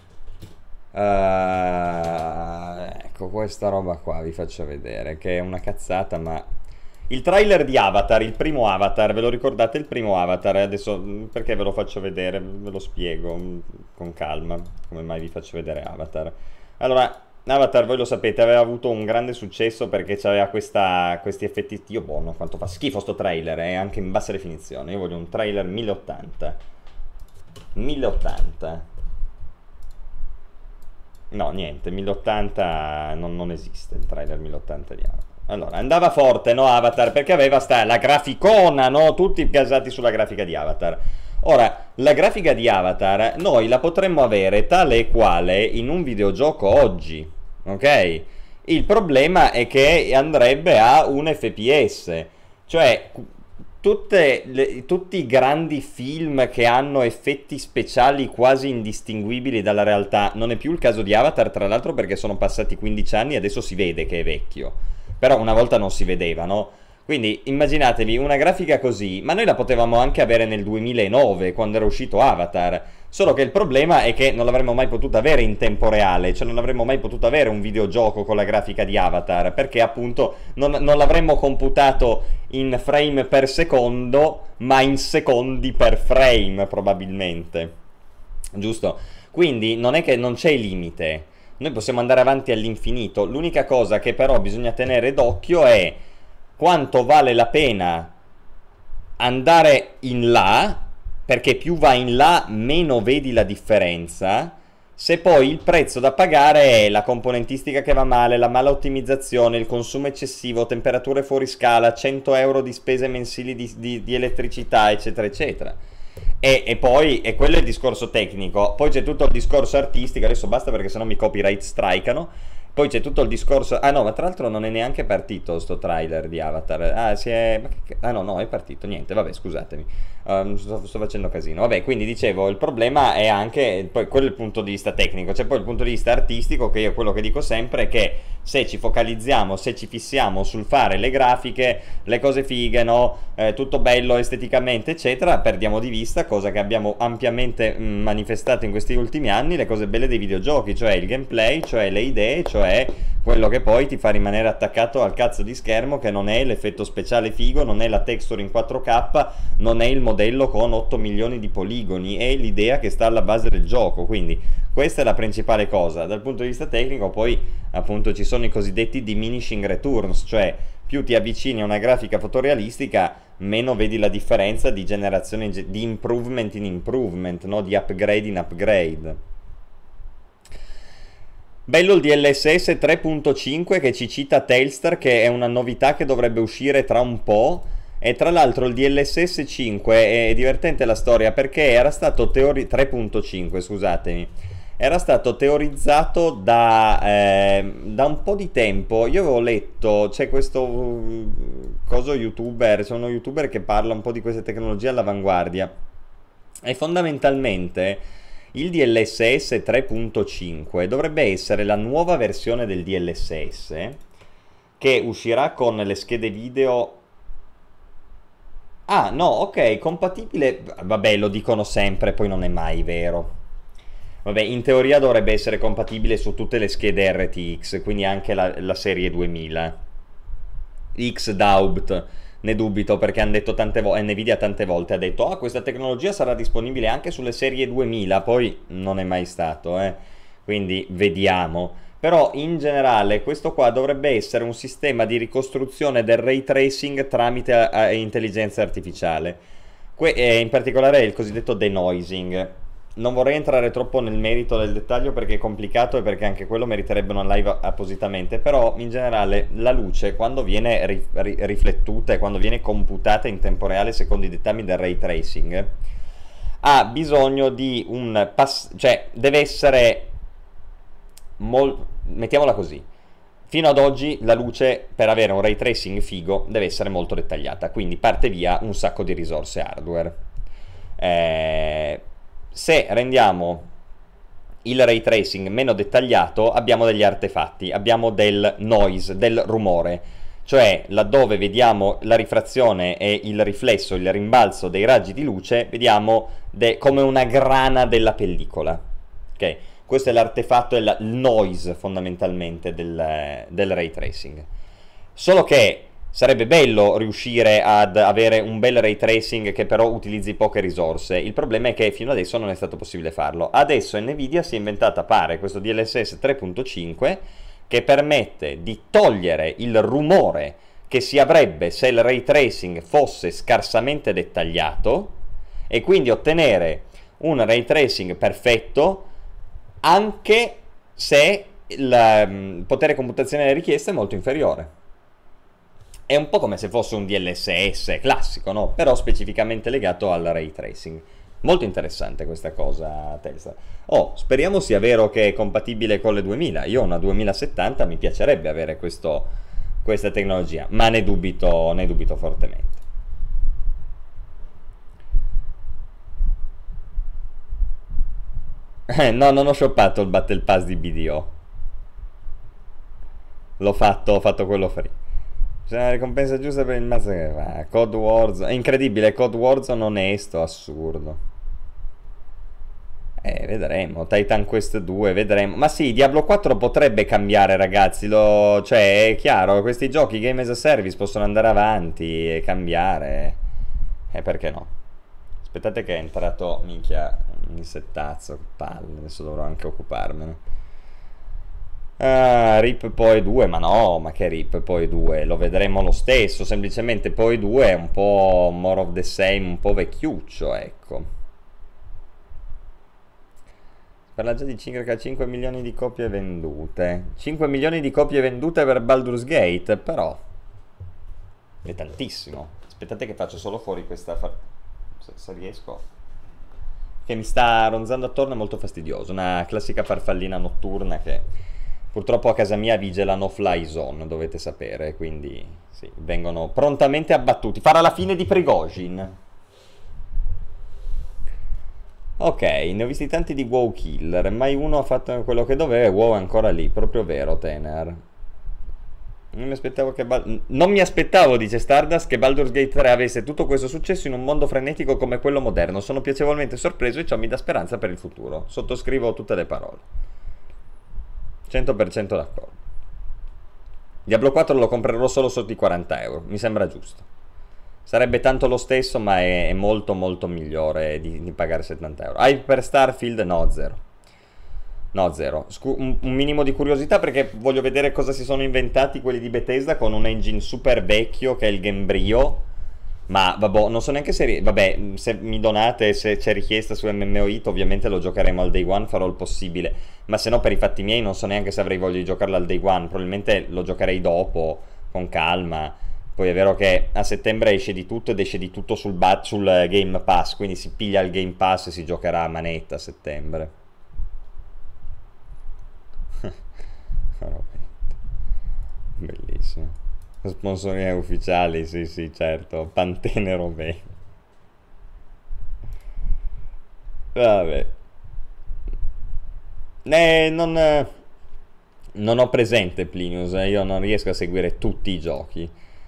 Uh, ecco questa roba qua vi faccio vedere che è una cazzata, ma il trailer di Avatar, il primo Avatar, ve lo ricordate il primo Avatar? Adesso perché ve lo faccio vedere, ve lo spiego con calma come mai vi faccio vedere Avatar. Allora, Avatar, voi lo sapete, aveva avuto un grande successo perché aveva questi effetti. Io buono, quanto fa schifo sto trailer, è eh, anche in bassa definizione. Io voglio un trailer mille ottanta mille ottanta. No, niente, mille ottanta non, non esiste il trailer mille ottanta di Avatar. Allora, andava forte, no, Avatar, perché aveva sta, la graficona, no? Tutti gasati sulla grafica di Avatar. Ora, la grafica di Avatar noi la potremmo avere tale e quale in un videogioco oggi, ok? Il problema è che andrebbe a un F P S, cioè... Tutte le, tutti i grandi film che hanno effetti speciali quasi indistinguibili dalla realtà, non è più il caso di Avatar, tra l'altro perché sono passati quindici anni e adesso si vede che è vecchio, però una volta non si vedeva, no? Quindi immaginatevi una grafica così, ma noi la potevamo anche avere nel duemilanove quando era uscito Avatar, solo che il problema è che non l'avremmo mai potuta avere in tempo reale, cioè non avremmo mai potuto avere un videogioco con la grafica di Avatar, perché appunto non, non l'avremmo computato in frame per secondo, ma in secondi per frame probabilmente, giusto? Quindi non è che non c'è limite, noi possiamo andare avanti all'infinito, l'unica cosa che però bisogna tenere d'occhio è quanto vale la pena andare in là, perché più vai in là meno vedi la differenza, se poi il prezzo da pagare è la componentistica che va male, la mala ottimizzazione, il consumo eccessivo, temperature fuori scala, cento euro di spese mensili di, di, di elettricità, eccetera, eccetera. E, e poi, e quello è il discorso tecnico, poi c'è tutto il discorso artistico, adesso basta perché sennò mi copyright strikano. Poi c'è tutto il discorso. Ah no, ma tra l'altro non è neanche partito sto trailer di Avatar. Ah, si è. Ma che... Ah no, no, è partito. Niente, vabbè, scusatemi. Um, sto, sto facendo casino. Vabbè, quindi dicevo, il problema è anche. Poi quello è il punto di vista tecnico. C'è poi il punto di vista artistico, che io quello che dico sempre è che se ci focalizziamo, se ci fissiamo sul fare le grafiche, le cose fighe, no? Eh, tutto bello esteticamente, eccetera, perdiamo di vista, cosa che abbiamo ampiamente mh, manifestato in questi ultimi anni, le cose belle dei videogiochi, cioè il gameplay, cioè le idee, cioè è quello che poi ti fa rimanere attaccato al cazzo di schermo, che non è l'effetto speciale figo, non è la texture in quattro K, non è il modello con otto milioni di poligoni, è l'idea che sta alla base del gioco. Quindi questa è la principale cosa. Dal punto di vista tecnico poi appunto ci sono i cosiddetti diminishing returns, cioè più ti avvicini a una grafica fotorealistica meno vedi la differenza di generazione, di improvement in improvement, no? Di upgrade in upgrade. Bello il D L S S tre punto cinque che ci cita Telstar, che è una novità che dovrebbe uscire tra un po'. E tra l'altro il D L S S cinque è divertente la storia perché era stato teorizzato tre punto cinque, scusatemi. Era stato teorizzato da, eh, da un po' di tempo. Io avevo letto, c'è questo uh, coso youtuber, c'è uno youtuber che parla un po' di queste tecnologie all'avanguardia. E fondamentalmente Il D L S S tre punto cinque dovrebbe essere la nuova versione del D L S S che uscirà con le schede video. Ah, no, ok, compatibile. Vabbè, lo dicono sempre, poi non è mai vero. Vabbè, in teoria dovrebbe essere compatibile su tutte le schede R T X, quindi anche la, la serie duemila. X doubt, ne dubito perché hanno detto tante volte, Nvidia tante volte ha detto ah, questa tecnologia sarà disponibile anche sulle serie duemila, poi non è mai stato, eh. Quindi vediamo. Però in generale questo qua dovrebbe essere un sistema di ricostruzione del ray tracing tramite eh, intelligenza artificiale. Que eh, in particolare il cosiddetto denoising. Non vorrei entrare troppo nel merito del dettaglio perché è complicato e perché anche quello meriterebbe una live appositamente, però in generale la luce quando viene ri ri riflettuta e quando viene computata in tempo reale secondo i dettami del ray tracing ha bisogno di un pass, cioè deve essere molto, mettiamola così, fino ad oggi la luce per avere un ray tracing figo deve essere molto dettagliata, quindi parte via un sacco di risorse hardware. Eh, se rendiamo il ray tracing meno dettagliato abbiamo degli artefatti, abbiamo del noise, del rumore, cioè laddove vediamo la rifrazione e il riflesso, il rimbalzo dei raggi di luce, vediamo come una grana della pellicola, ok? Questo è l'artefatto, è il noise fondamentalmente del, del ray tracing. Solo che sarebbe bello riuscire ad avere un bel ray tracing che però utilizzi poche risorse. Il problema è che fino adesso non è stato possibile farlo. Adesso Nvidia si è inventata, pare, questo D L S S tre punto cinque che permette di togliere il rumore che si avrebbe se il ray tracing fosse scarsamente dettagliato e quindi ottenere un ray tracing perfetto anche se il um, potere computazionale richiesto è molto inferiore. È un po' come se fosse un D L S S classico, no? Però specificamente legato al ray tracing. Molto interessante questa cosa, Telstar. Oh, speriamo sia vero che è compatibile con le duemila. Io ho una duemila settanta, mi piacerebbe avere questo, questa tecnologia, ma ne dubito, ne dubito fortemente. Eh, no, non ho shoppato il Battle Pass di B D O. L'ho fatto, ho fatto quello free. C'è una ricompensa giusta per il mazzo che fa. Code Warzone. È incredibile, Code Warzone onesto, assurdo. Eh, vedremo. Titan Quest due, vedremo. Ma sì, Diablo quattro potrebbe cambiare, ragazzi. Lo... Cioè, è chiaro, questi giochi Game as a Service possono andare avanti e cambiare. E eh, perché no? Aspettate che è entrato, minchia, un settazzo, che palle, adesso dovrò anche occuparmene. Ah, Rip Poe due, ma no, ma che Rip Poe due, lo vedremo lo stesso, semplicemente Poe due è un po' more of the same, un po' vecchiuccio, ecco. Parla già di circa cinque milioni di copie vendute. cinque milioni di copie vendute per Baldur's Gate, però è tantissimo. Aspettate che faccio solo fuori questa... Se, se riesco... Che mi sta ronzando attorno, è molto fastidioso. Una classica farfallina notturna che... Purtroppo a casa mia vige la no-fly zone, dovete sapere, quindi sì, vengono prontamente abbattuti. Farà la fine di Prigozhin. Ok, ne ho visti tanti di WoW Killer, mai uno ha fatto quello che doveva e WoW è ancora lì, proprio vero, Tener. Non mi aspettavo che... Bal non mi aspettavo, dice Stardust, che Baldur's Gate tre avesse tutto questo successo in un mondo frenetico come quello moderno. Sono piacevolmente sorpreso e ciò mi dà speranza per il futuro. Sottoscrivo tutte le parole. cento per cento d'accordo. Diablo quattro lo comprerò solo sotto i quaranta euro, mi sembra giusto. Sarebbe tanto lo stesso, ma è, è molto molto migliore di, di pagare settanta euro. Hype per Starfield? No, zero. No, zero. Scu un, un minimo di curiosità perché voglio vedere cosa si sono inventati quelli di Bethesda con un engine super vecchio che è il Gamebryo. Ma vabbè, non so neanche se... Vabbè, se mi donate, se c'è richiesta su M M O Hit, ovviamente lo giocheremo al day one, farò il possibile. Ma se no, per i fatti miei, non so neanche se avrei voglia di giocarlo al day one. Probabilmente lo giocherei dopo, con calma. Poi è vero che a settembre esce di tutto ed esce di tutto sul, sul Game Pass. Quindi si piglia il Game Pass e si giocherà a manetta a settembre. Bellissimo. Sponsoring ufficiali, sì sì certo, Pantene Rovè. Vabbè. Eh, non, eh, non ho presente Plinius, eh, io non riesco a seguire tutti i giochi.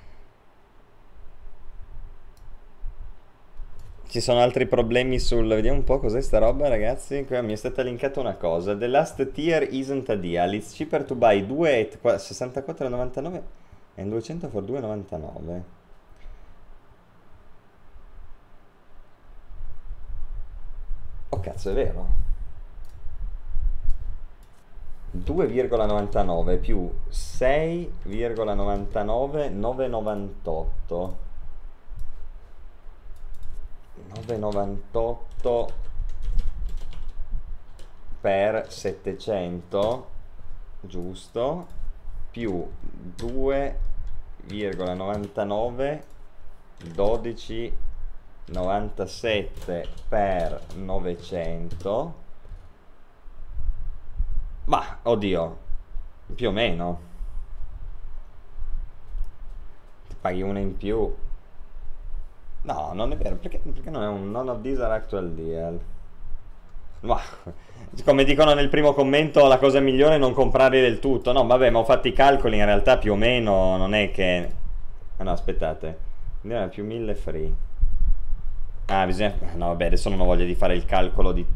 Ci sono altri problemi sul... Vediamo un po' cos'è sta roba, ragazzi. Qui mi è stata linkata una cosa. The last tier isn't a deal. It's cheaper to buy due at sessantaquattro e novantanove and duecento for due e novantanove. Oh cazzo, è vero. due virgola novantanove più sei virgola novantanove, nove virgola novantotto. nove virgola novantotto per settecento, giusto, più due virgola novantanove, dodici virgola novantasette per novecento. Ma, oddio, più o meno. Ti paghi una in più. No, non è vero, perché, perché non è un non of these are actual deal? Ma, come dicono nel primo commento, la cosa migliore è non comprare del tutto. No, vabbè, ma ho fatto i calcoli, in realtà più o meno non è che... Ah no, aspettate. Andiamo più mille free. Ah, bisogna... No, vabbè, adesso non ho voglia di fare il calcolo di...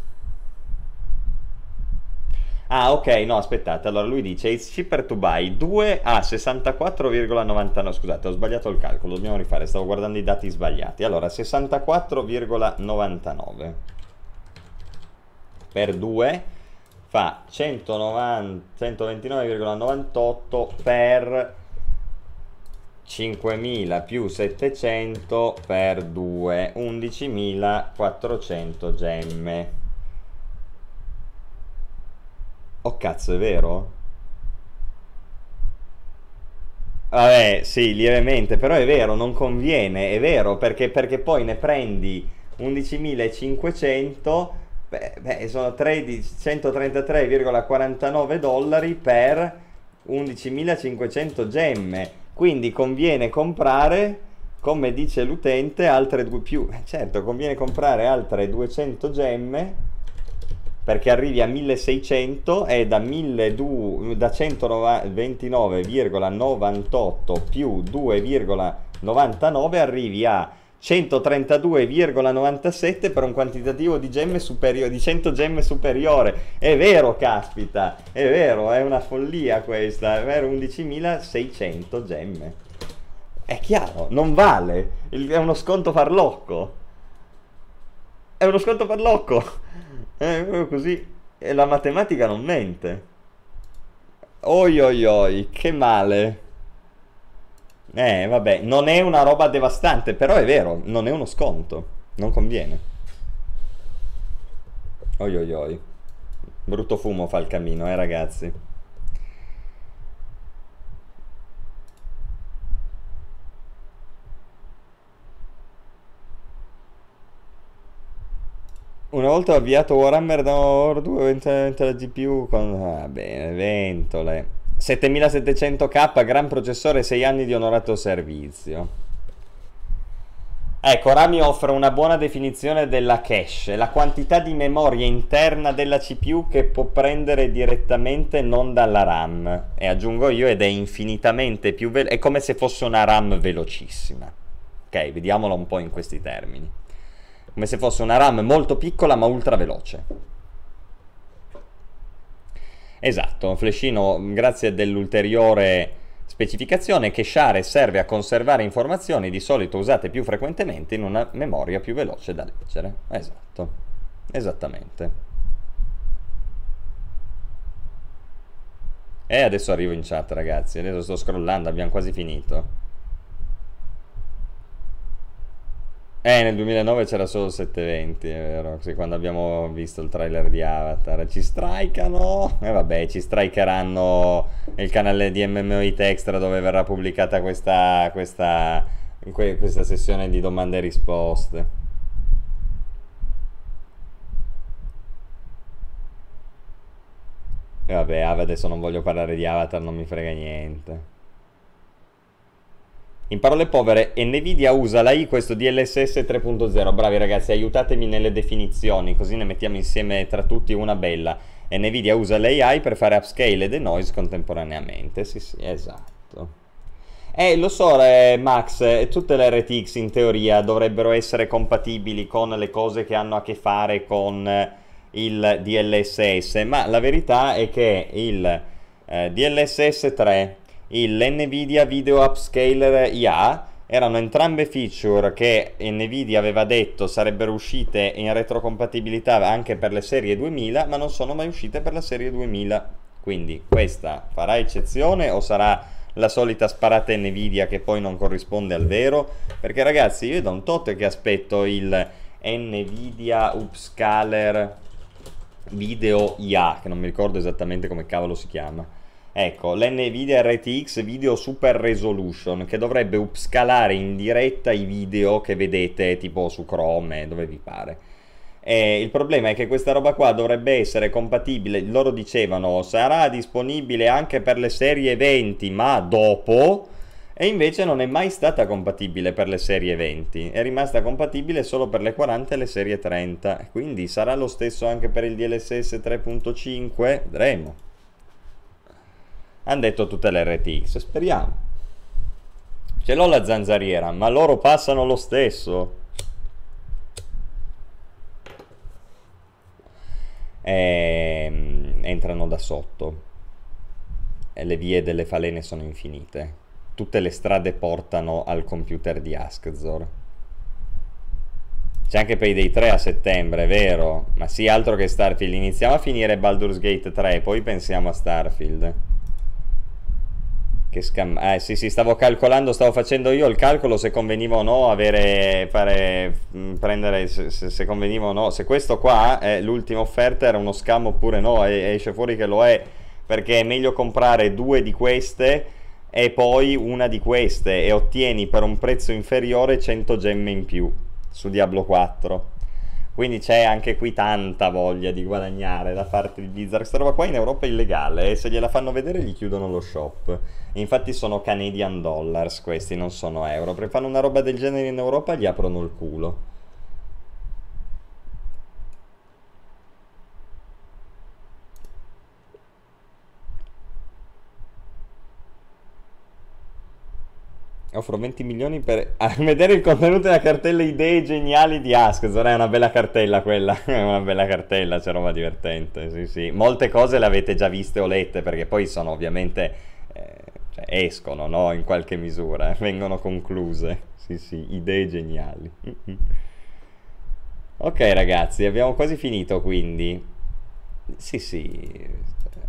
Ah, ok, no, aspettate, allora lui dice it's cheaper to buy due a sessantaquattro virgola novantanove, scusate, ho sbagliato il calcolo, dobbiamo rifare, stavo guardando i dati sbagliati. Allora, sessantaquattro virgola novantanove per due fa centonovanta, centoventinove virgola novantotto per cinquemila più settecento per due, undicimilaquattrocento gemme. Oh cazzo, è vero? Vabbè, sì, lievemente, però è vero, non conviene, è vero, perché, perché poi ne prendi undicimilacinquecento, beh, beh, sono tredici centotrentatré virgola quarantanove dollari per undicimilacinquecento gemme, quindi conviene comprare, come dice l'utente, altre due più, certo, conviene comprare altre duecento gemme, perché arrivi a milleseicento e da, da centoventinove virgola novantotto più due virgola novantanove arrivi a centotrentadue virgola novantasette per un quantitativo di gemme superiore, di cento gemme superiore. È vero, caspita, è vero, è una follia questa, è vero, undicimilaseicento gemme. È chiaro, non vale, è uno sconto farlocco. È uno sconto farlocco. È proprio così. E la matematica non mente. Oi oi oi, che male. Eh, vabbè, non è una roba devastante, però è vero, non è uno sconto. Non conviene. Oi oi oi. Brutto fumo fa il cammino, eh ragazzi. Una volta ho avviato Warhammer da Oro due, venta la G P U con... Ah, bene, ventole. settemilasettecento K, gran processore, sei anni di onorato servizio. Ecco, Rami offre una buona definizione della cache, la quantità di memoria interna della C P U che può prendere direttamente non dalla RAM. E aggiungo io, ed è infinitamente più veloce, è come se fosse una RAM velocissima. Ok, vediamolo un po' in questi termini. Come se fosse una RAM molto piccola ma ultra veloce. Esatto, Flashino, grazie dell'ulteriore specificazione, cacheare serve a conservare informazioni di solito usate più frequentemente in una memoria più veloce da leggere. Esatto, esattamente. E adesso arrivo in chat, ragazzi, adesso sto scrollando, abbiamo quasi finito. Eh, nel duemilanove c'era solo settecentoventi, è vero? Sì, quando abbiamo visto il trailer di Avatar. Ci strikano! E eh, vabbè, ci strikeranno il canale di M M O I T Extra dove verrà pubblicata questa, questa, questa sessione di domande e risposte. E vabbè, adesso non voglio parlare di Avatar, non mi frega niente. In parole povere, Nvidia usa la I questo D L S S tre punto zero. Bravi ragazzi, aiutatemi nelle definizioni, così ne mettiamo insieme tra tutti una bella. Nvidia usa l'A I per fare upscale e denoise contemporaneamente. Sì, sì, esatto. Eh, lo so, eh, Max, eh, tutte le R T X in teoria dovrebbero essere compatibili con le cose che hanno a che fare con eh, il D L S S, ma la verità è che il eh, D L S S tre, il Nvidia Video Upscaler I A erano entrambe feature che Nvidia aveva detto sarebbero uscite in retrocompatibilità anche per le serie duemila, ma non sono mai uscite per la serie duemila. Quindi questa farà eccezione o sarà la solita sparata Nvidia che poi non corrisponde al vero? Perché ragazzi, io da un tot che aspetto il Nvidia Upscaler Video I A, che non mi ricordo esattamente come cavolo si chiama. Ecco, l'Nvidia R T X Video Super Resolution, che dovrebbe upscalare in diretta i video che vedete tipo su Chrome, dove vi pare. E il problema è che questa roba qua dovrebbe essere compatibile, loro dicevano sarà disponibile anche per le serie venti ma dopo, e invece non è mai stata compatibile per le serie venti, è rimasta compatibile solo per le quaranta e le serie trenta, quindi sarà lo stesso anche per il D L S S tre punto cinque? Vedremo. Hanno detto tutte le R T X, speriamo. Ce l'ho la zanzariera, ma loro passano lo stesso. E entrano da sotto e le vie delle falene sono infinite, tutte le strade portano al computer di Askzor. C'è anche Payday tre a settembre, è vero, ma sì, altro che Starfield. Iniziamo a finire Baldur's Gate tre, poi pensiamo a Starfield. Che scam... Eh sì sì, stavo calcolando, stavo facendo io il calcolo se conveniva o no avere, fare, mh, prendere, se, se, se conveniva o no, se questo qua, eh, l'ultima offerta era uno scam oppure no, e esce fuori che lo è, perché è meglio comprare due di queste e poi una di queste e ottieni per un prezzo inferiore cento gemme in più su Diablo quattro. Quindi c'è anche qui tanta voglia di guadagnare da parte di Blizzard. Questa roba qua in Europa è illegale e se gliela fanno vedere gli chiudono lo shop. Infatti sono Canadian dollars questi, non sono euro. Per fanno una roba del genere in Europa gli aprono il culo. Offro venti milioni per vedere il contenuto della cartella idee geniali di Askzor. È una bella cartella quella, è una bella cartella, c'è roba divertente, sì sì. Molte cose le avete già viste o lette, perché poi sono ovviamente, eh, cioè, escono, no? In qualche misura, eh, vengono concluse, sì sì, idee geniali. Ok ragazzi, abbiamo quasi finito quindi. Sì sì.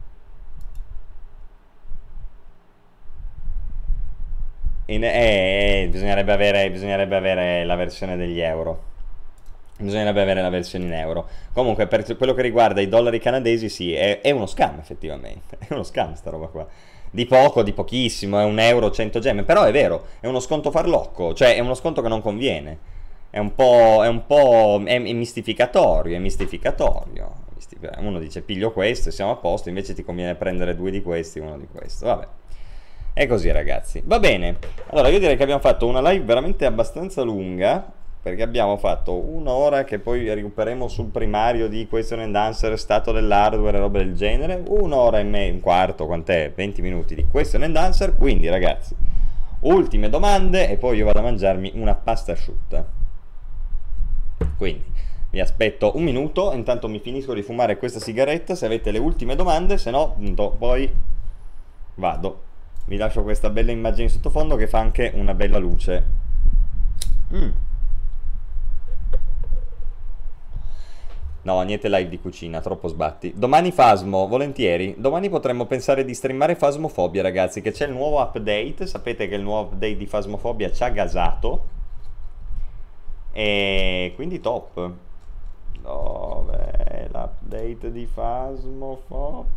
In, eh, eh, bisognerebbe avere, bisognerebbe avere la versione degli euro. Bisognerebbe avere la versione in euro. Comunque, per quello che riguarda i dollari canadesi, sì, è, è uno scam, effettivamente. È uno scam, sta roba qua. Di poco, di pochissimo, è un euro, cento gemme. Però è vero, è uno sconto farlocco. Cioè, è uno sconto che non conviene. È un po', è un po', è, è mistificatorio, è mistificatorio. Uno dice, piglio questo e siamo a posto, invece ti conviene prendere due di questi e uno di questo. Vabbè. È così ragazzi, va bene. Allora io direi che abbiamo fatto una live veramente abbastanza lunga, perché abbiamo fatto un'ora che poi recupereremo sul primario di question and answer, stato dell'hardware e roba del genere, un'ora e me, un quarto, quant'è? venti minuti di question and answer. Quindi ragazzi, ultime domande e poi io vado a mangiarmi una pasta asciutta. Quindi vi aspetto un minuto, intanto mi finisco di fumare questa sigaretta, se avete le ultime domande, se no poi vado. Vi lascio questa bella immagine in sottofondo che fa anche una bella luce. Mm. No, niente live di cucina, troppo sbatti. Domani Phasmo, volentieri. Domani potremmo pensare di streamare Phasmophobia, ragazzi, che c'è il nuovo update. Sapete che il nuovo update di Phasmophobia ci ha gasato. E quindi top. Dov'è l'update di Phasmophobia?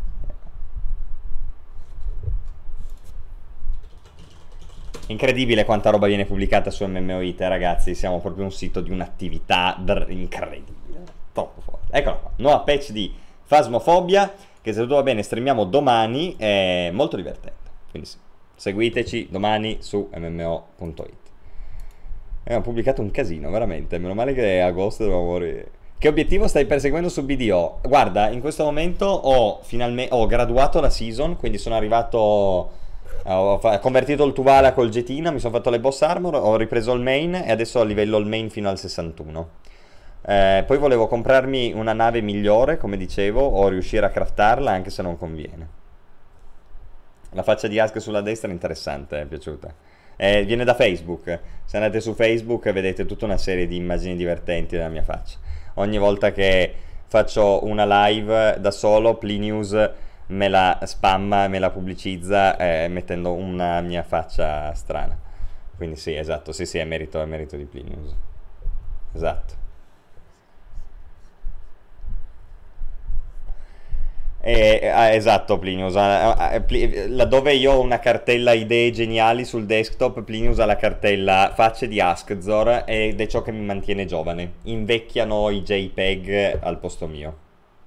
Incredibile quanta roba viene pubblicata su M M O I T, ragazzi, siamo proprio un sito di un'attività incredibile, troppo forte. Eccola qua, nuova patch di Phasmophobia, che se tutto va bene streamiamo domani, è molto divertente, quindi sì, seguiteci domani su M M O punto it. Abbiamo pubblicato un casino, veramente, meno male che è agosto dovevamo morire. Che obiettivo stai perseguendo su B D O? Guarda, in questo momento ho finalmente ho graduato la season, quindi sono arrivato. Ho fa- convertito il Tuvala col Jetina, mi sono fatto le boss armor, ho ripreso il main e adesso livello il main fino al sessantuno. Eh, poi volevo comprarmi una nave migliore, come dicevo, o riuscire a craftarla anche se non conviene. La faccia di Ask sulla destra è interessante, è piaciuta. Eh, viene da Facebook. Se andate su Facebook vedete tutta una serie di immagini divertenti della mia faccia. Ogni volta che faccio una live da solo, Plinius me la spamma, me la pubblicizza eh, mettendo una mia faccia strana. Quindi sì, esatto, sì sì, è merito, è merito di Plinius. Esatto. Eh, ah, esatto, Plinius. Ah, ah, eh, Pli- laddove io ho una cartella idee geniali sul desktop, Plinius ha la cartella facce di Askzor ed è ciò che mi mantiene giovane. Invecchiano i JPEG al posto mio.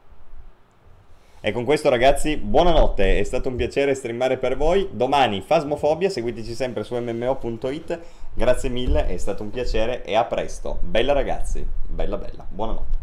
E con questo ragazzi, buonanotte, è stato un piacere streamare per voi. Domani Phasmophobia, seguiteci sempre su m m o punto it. Grazie mille, è stato un piacere e a presto. Bella ragazzi, bella bella, buonanotte.